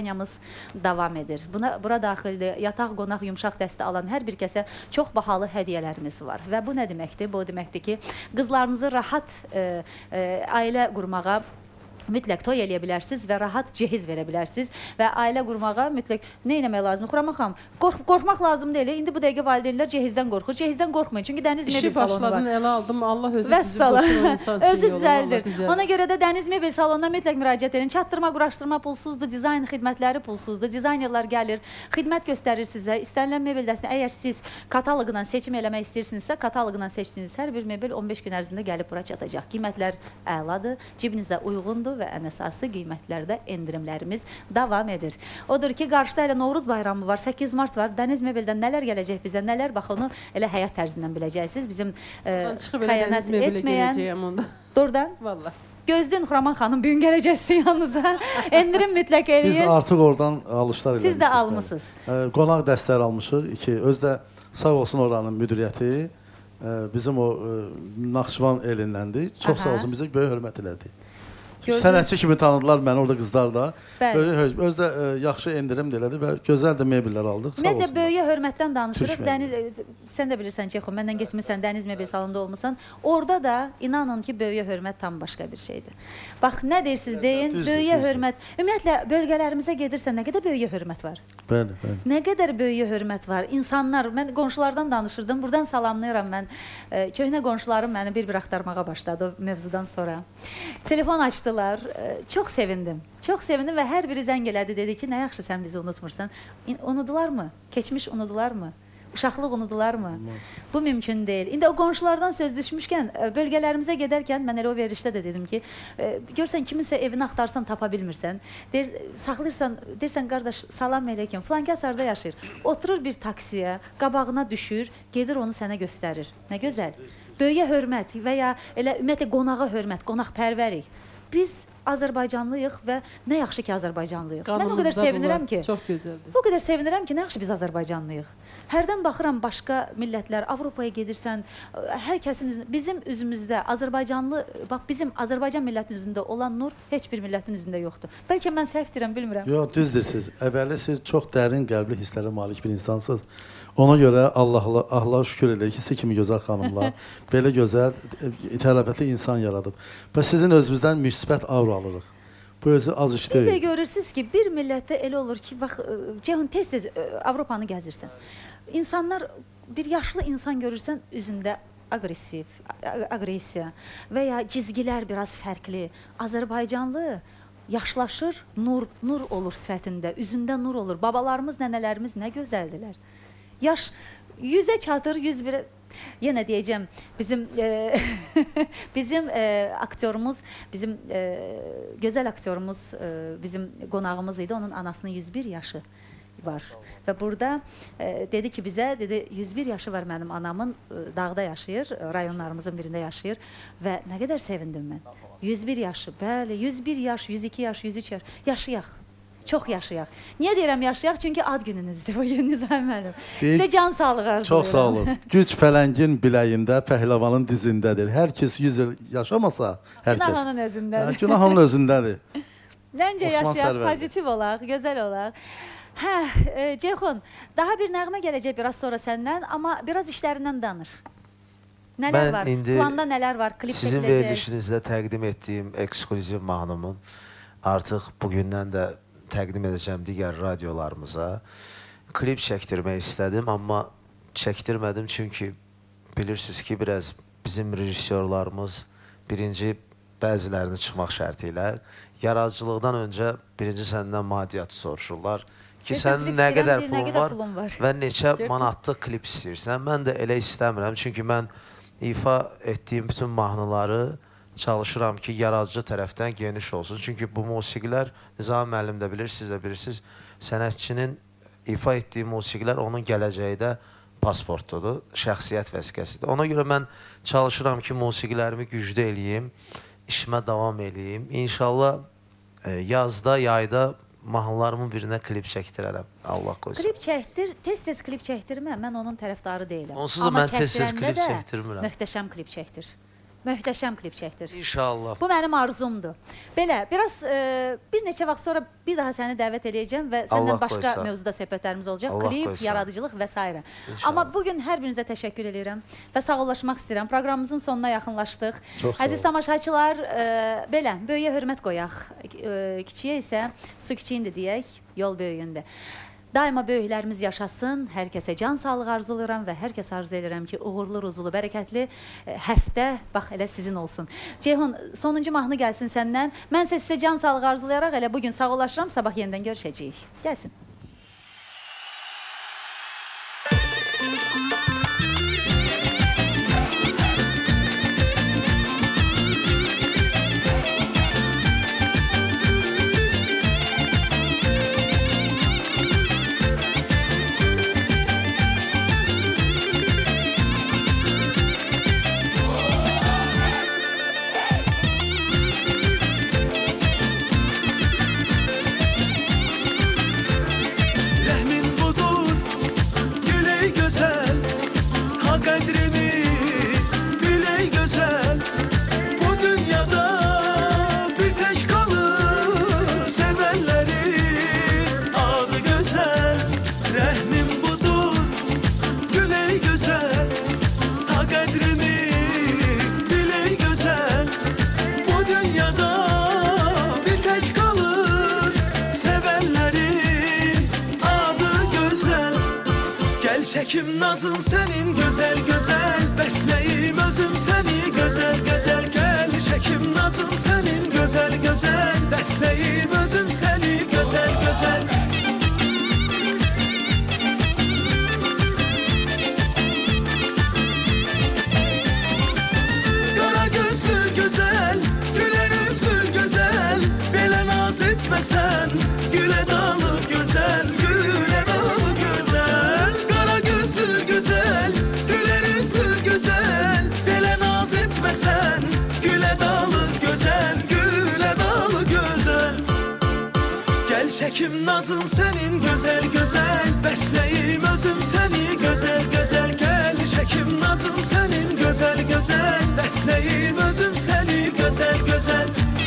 kampaniyamız davam edir. Buna, bura daxildir, yataq, qonaq, yumşaq dəstə alan hər bir kəsə çox bahalı hədiyyələrimiz var. Və bu nə deməkdir? Bu deməkdir ki, qızlarınızı rahat e, e, ailə qurmağa mütləq toy eləyə bilərsiniz və rahat cehiz verə bilərsiniz və ailə qurmağa mütləq nə etmək lazımdır? Xuraman xanım, qorx qorxmaq lazım deyil. İndi bu dəqiqə valideynlər cehizdən qorxur. Cehizdən qorxmayın. Çünki Dəniz Mebel salonu var. İşi başladın, elə aldım. Allah özü Vəssalam. düzü boşuna insan Özü üçün düzəldir. Ona görə də Dəniz Mebel salonuna mütləq müraciət edin. Çatdırma, quraşdırma pulsuzdur, dizayn xidmətləri pulsuzdur. Dizaynerlər gəlir, xidmət göstərir sizə. İstənilən mebel dəstəsini əgər siz kataloqdan seçim eləmək istəyirsinizsə, kataloqdan seçdiyiniz hər bir mebel on beş gün ərzində gəlib bura çatacaq. Qiymətlər əladır, cibinizə uyğundur və ən əsası qiymətlərdə endirimlərimiz davam edir. Odur ki, qarşıda elə Novruz bayramı var, səkkiz mart var. Dəniz Mebeldən nələr gələcək bizə, nələr bax onu elə həyat tərzindən biləcəksiniz. Bizim e, xəyanət etməyən... Doğrudan? Vallahi. Gözləyin Xuraman xanım, bugün gələcəksin yanınıza. Endirim mütləq eləyin. Biz artıq oradan alışlar eləmişik. Siz də almışsınız. Yəni. Qonaq dəstələr almışıq. İki, özdə sağ olsun oranın müdiriyyəti bizim o Naxçıvan elindəndir. Çox Aha. sağ olsun, bizə böyük hörmət elədi. Sənətçi kimi tanıdılar məni orada qızlar da. Özdə e, yaxşı endirim də elədi və gözəl də mebellər aldıq. Nə də böyüyə hörmətdən danışırıq. Dəniz, sən də bilirsən Ceyxon, məndən getmirsən, Dəniz Mebel salonunda olmusan. Orada da inanın ki, böyüyə hörmət tam başqa bir şeydir. Bax, nə deyirsiniz deyin, düzdür, böyüyə düzdür. hörmət. Ümumiyyətlə, bölgələrimizə gedirsən, nə qədər böyüyə hörmət var? Bəli, bəli. Nə qədər böyüyə hörmət var? İnsanlar, mən qonşulardan danışırdım, buradan salamlayıram mən. E, köhnə qonşularım məni bir-bir axtarmağa başladı o mövzudan sonra. Telefon açdılar. Çox sevindim. Çox sevindim və hər biri zəng elədi, dedi ki, nə yaxşı sən bizi unutmursan. Unudular mı? Keçmiş unudular mı? Uşaqlıq unudular mı? Bu mümkün deyil. İndi o qonşulardan söz düşmüşkən, bölgələrimizə gedərkən mən elə o verilişdə də dedim ki, görsən kiminsə evini axtarsan tapa bilmirsən, deyir, saxlayırsan, deyirsən qardaş salam əleykum, filan kəsarda yaşayır. Oturur bir taksiyə, qabağına düşür, gedir onu sənə göstərir. Nə gözəl. Böyüyə hörmət və ya elə ümumiyyətlə qonağa hörmət, qonaqpərvərik. Biz Azərbaycanlıyıq və nə yaxşı ki, Azərbaycanlıyıq. Mən o qədər sevinirəm ki, çox gözəldir. O qədər sevinirəm ki, nə yaxşı biz Azərbaycanlıyıq. Hərdən baxıram başqa millətlər, Avropaya gedirsən, hər kəsin üzündə, bizim üzümüzdə Azərbaycanlı, bax bizim Azərbaycan millətinin üzündə olan nur heç bir millətin üzündə yoxdur. Bəlkə mən səhv deyirəm, bilmirəm. Yox, düzdürsünüz. Əvvəli siz çox dərin qəlbli hisslərə malik bir insansınız. Ona görə Allahla, Allah'a şükür edək ki, siz kimi gözəl xanımlar belə gözəl, tərəfətli insan yaradıb. Və sizin özünüzdən müsbət avro alırıq. Bu özü az iş deyil. Bir də görürsünüz ki, bir millətdə elə olur ki, bax, Ceyhun tez-tez Avropanı gəzirsən. İnsanlar, bir yaşlı insan görürsən, üzündə aqressiv, aqressiya və ya cizgilər biraz fərqli. Azərbaycanlı yaşlaşır, nur, nur olur sifətində, üzündə nur olur. Babalarımız, nənələrimiz nə gözəldilər. Yaş yüzə çatır, yüz bir... Yenə deyəcəm, bizim e, bizim e, aktyorumuz, bizim e, gözəl aktyorumuz, e, bizim qonağımız idi, onun anasının yüz bir yaşı var. Və burada e, dedi ki bizə, dedi yüz bir yaşı var mənim anamın, e, dağda yaşayır, rayonlarımızın birində yaşayır və nə qədər sevindim mən. yüz bir yaşı, bəli, yüz bir yaş, yüz iki yaş, yüz üç yaş, yaşayaq. Çox yaşayaq. Niyə deyirəm yaşayaq? Çünki ad gününüzdür bu gün Nizam müəllim. Sizə can sağlığı arzulayıram. Çox sağ olun. Güc pələngin biləyində, pəhləvanın dizindədir. Hər kəs yüz il yaşamasa, hər kəs. Günahının özündədir. Günahının özündədir. Məncə yaşayaq, pozitiv olaq, gözəl olaq. Hə, e, Ceyxon, daha bir nəğmə gələcək biraz sonra səndən, amma biraz işlərindən danış. Nələr mən var? indi planda nələr var? Klip sizin verilişinizdə təqdim etdiyim ekskluziv mahnımın artıq bugündən də təqdim edəcəm digər radiolarımıza. Klip çəkdirmək istədim, amma çəkdirmədim çünki bilirsiniz ki, biraz bizim rejissorlarımız birinci bəzilərini çıxmaq şərti ilə yaradıcılıqdan öncə birinci səndən maddiyyatı soruşurlar ki, sənin nə qədər pulun var və neçə manatlıq klip istəyirsən. Mən də elə istəmirəm, çünki mən ifa etdiyim bütün mahnıları çalışıram ki, yaradıcı tərəfdən geniş olsun. Çünki bu musiqilər, Nizam müəllim də bilir, siz də bilirsiniz, sənətçinin ifa etdiyi musiqilər onun gələcəkdə pasportudur, şəxsiyyət vəsiqəsidir. Ona görə mən çalışıram ki, musiqilərimi güclü eləyim, işimə davam eləyim. İnşallah yazda, yayda mahnılarımın birinə klip çəkdirərəm. Allah qoysun. Klip çəkdir, tez-tez klip çəkdirmə, mən onun tərəfdarı deyiləm. Onsuz da mən tez-tez klip çəkdirmirəm. Möhtəşəm klip çəkdir. möhtəşəm klip çəkdir. İnşallah. Bu mənim arzumdur. Belə, biraz e, bir neçə vaxt sonra bir daha səni dəvət edəcəm və səndən Allah başqa qoysa. mövzuda söhbətlərimiz olacaq. Allah Klip, qoysa. yaradıcılıq və s. İnşallah. Amma bugün hər birinizə təşəkkür edirəm və sağollaşmaq istəyirəm. Proqramımızın sonuna yaxınlaşdıq. Çox sağ Əziz olun. tamaşaçılar, e, belə, böyüyə hörmət qoyaq. E, kiçiyə isə su kiçiyindir deyək, yol böyüyündür. Daima böyüklərimiz yaşasın, hər kəsə can sağlığı arzulayıram və hər kəsə arzu edirəm ki, uğurlu, ruzulu, bərəkətli e, həftə, bax, elə sizin olsun. Ceyhun, sonuncu mahnı gəlsin səndən. Mən isə sizə can sağlığı arzulayaraq elə bugün sağollaşıram, sabah yenidən görüşəcəyik. Gəlsin. Çekim nazın senin güzel güzel, besleyim özüm seni güzel güzel. Gel çekim nazın senin güzel güzel, besleyim özüm seni güzel güzel. Kara gözlü güzel, güler yüzlü güzel, bele naz etmesen, güle dalı güzel, güle dalı güzel. Güzel, güler yüzlü güzel, dile naz etmesen, güle dalı güzel, güle dalı güzel. Gel çekim nazın senin güzel güzel, besleyim özüm seni güzel güzel. Gel çekim nazın senin güzel güzel, besleyim özüm seni güzel güzel.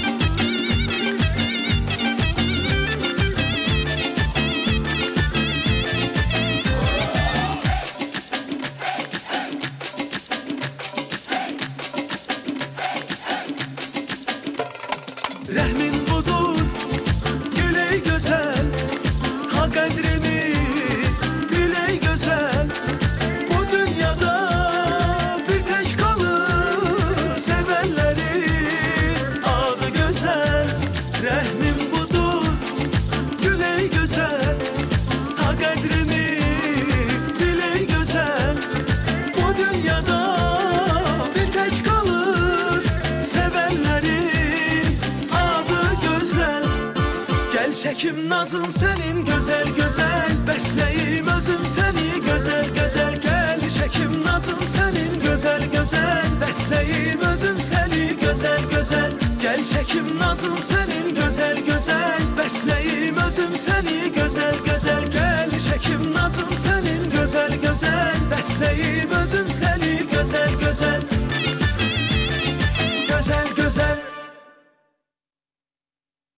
Rəhmin budur, güley gözəl, ha qədrini biley gözəl. Bu dünyada bir tək qalır sevənlərin adı gözəl. Rəhmin budur, güley gözəl, ha qədrini biley gözəl. Bu dünyada bir tək qalır sevənlərin. Çekim nazın senin güzel güzel, besleyim özüm seni güzel güzel. Gel çekim nazın senin güzel güzel, besleyim özüm seni güzel güzel. Gel çekim nazın senin güzel güzel, besleyim özüm seni güzel güzel. Gel çekim nazın senin güzel güzel, besleyim özüm seni.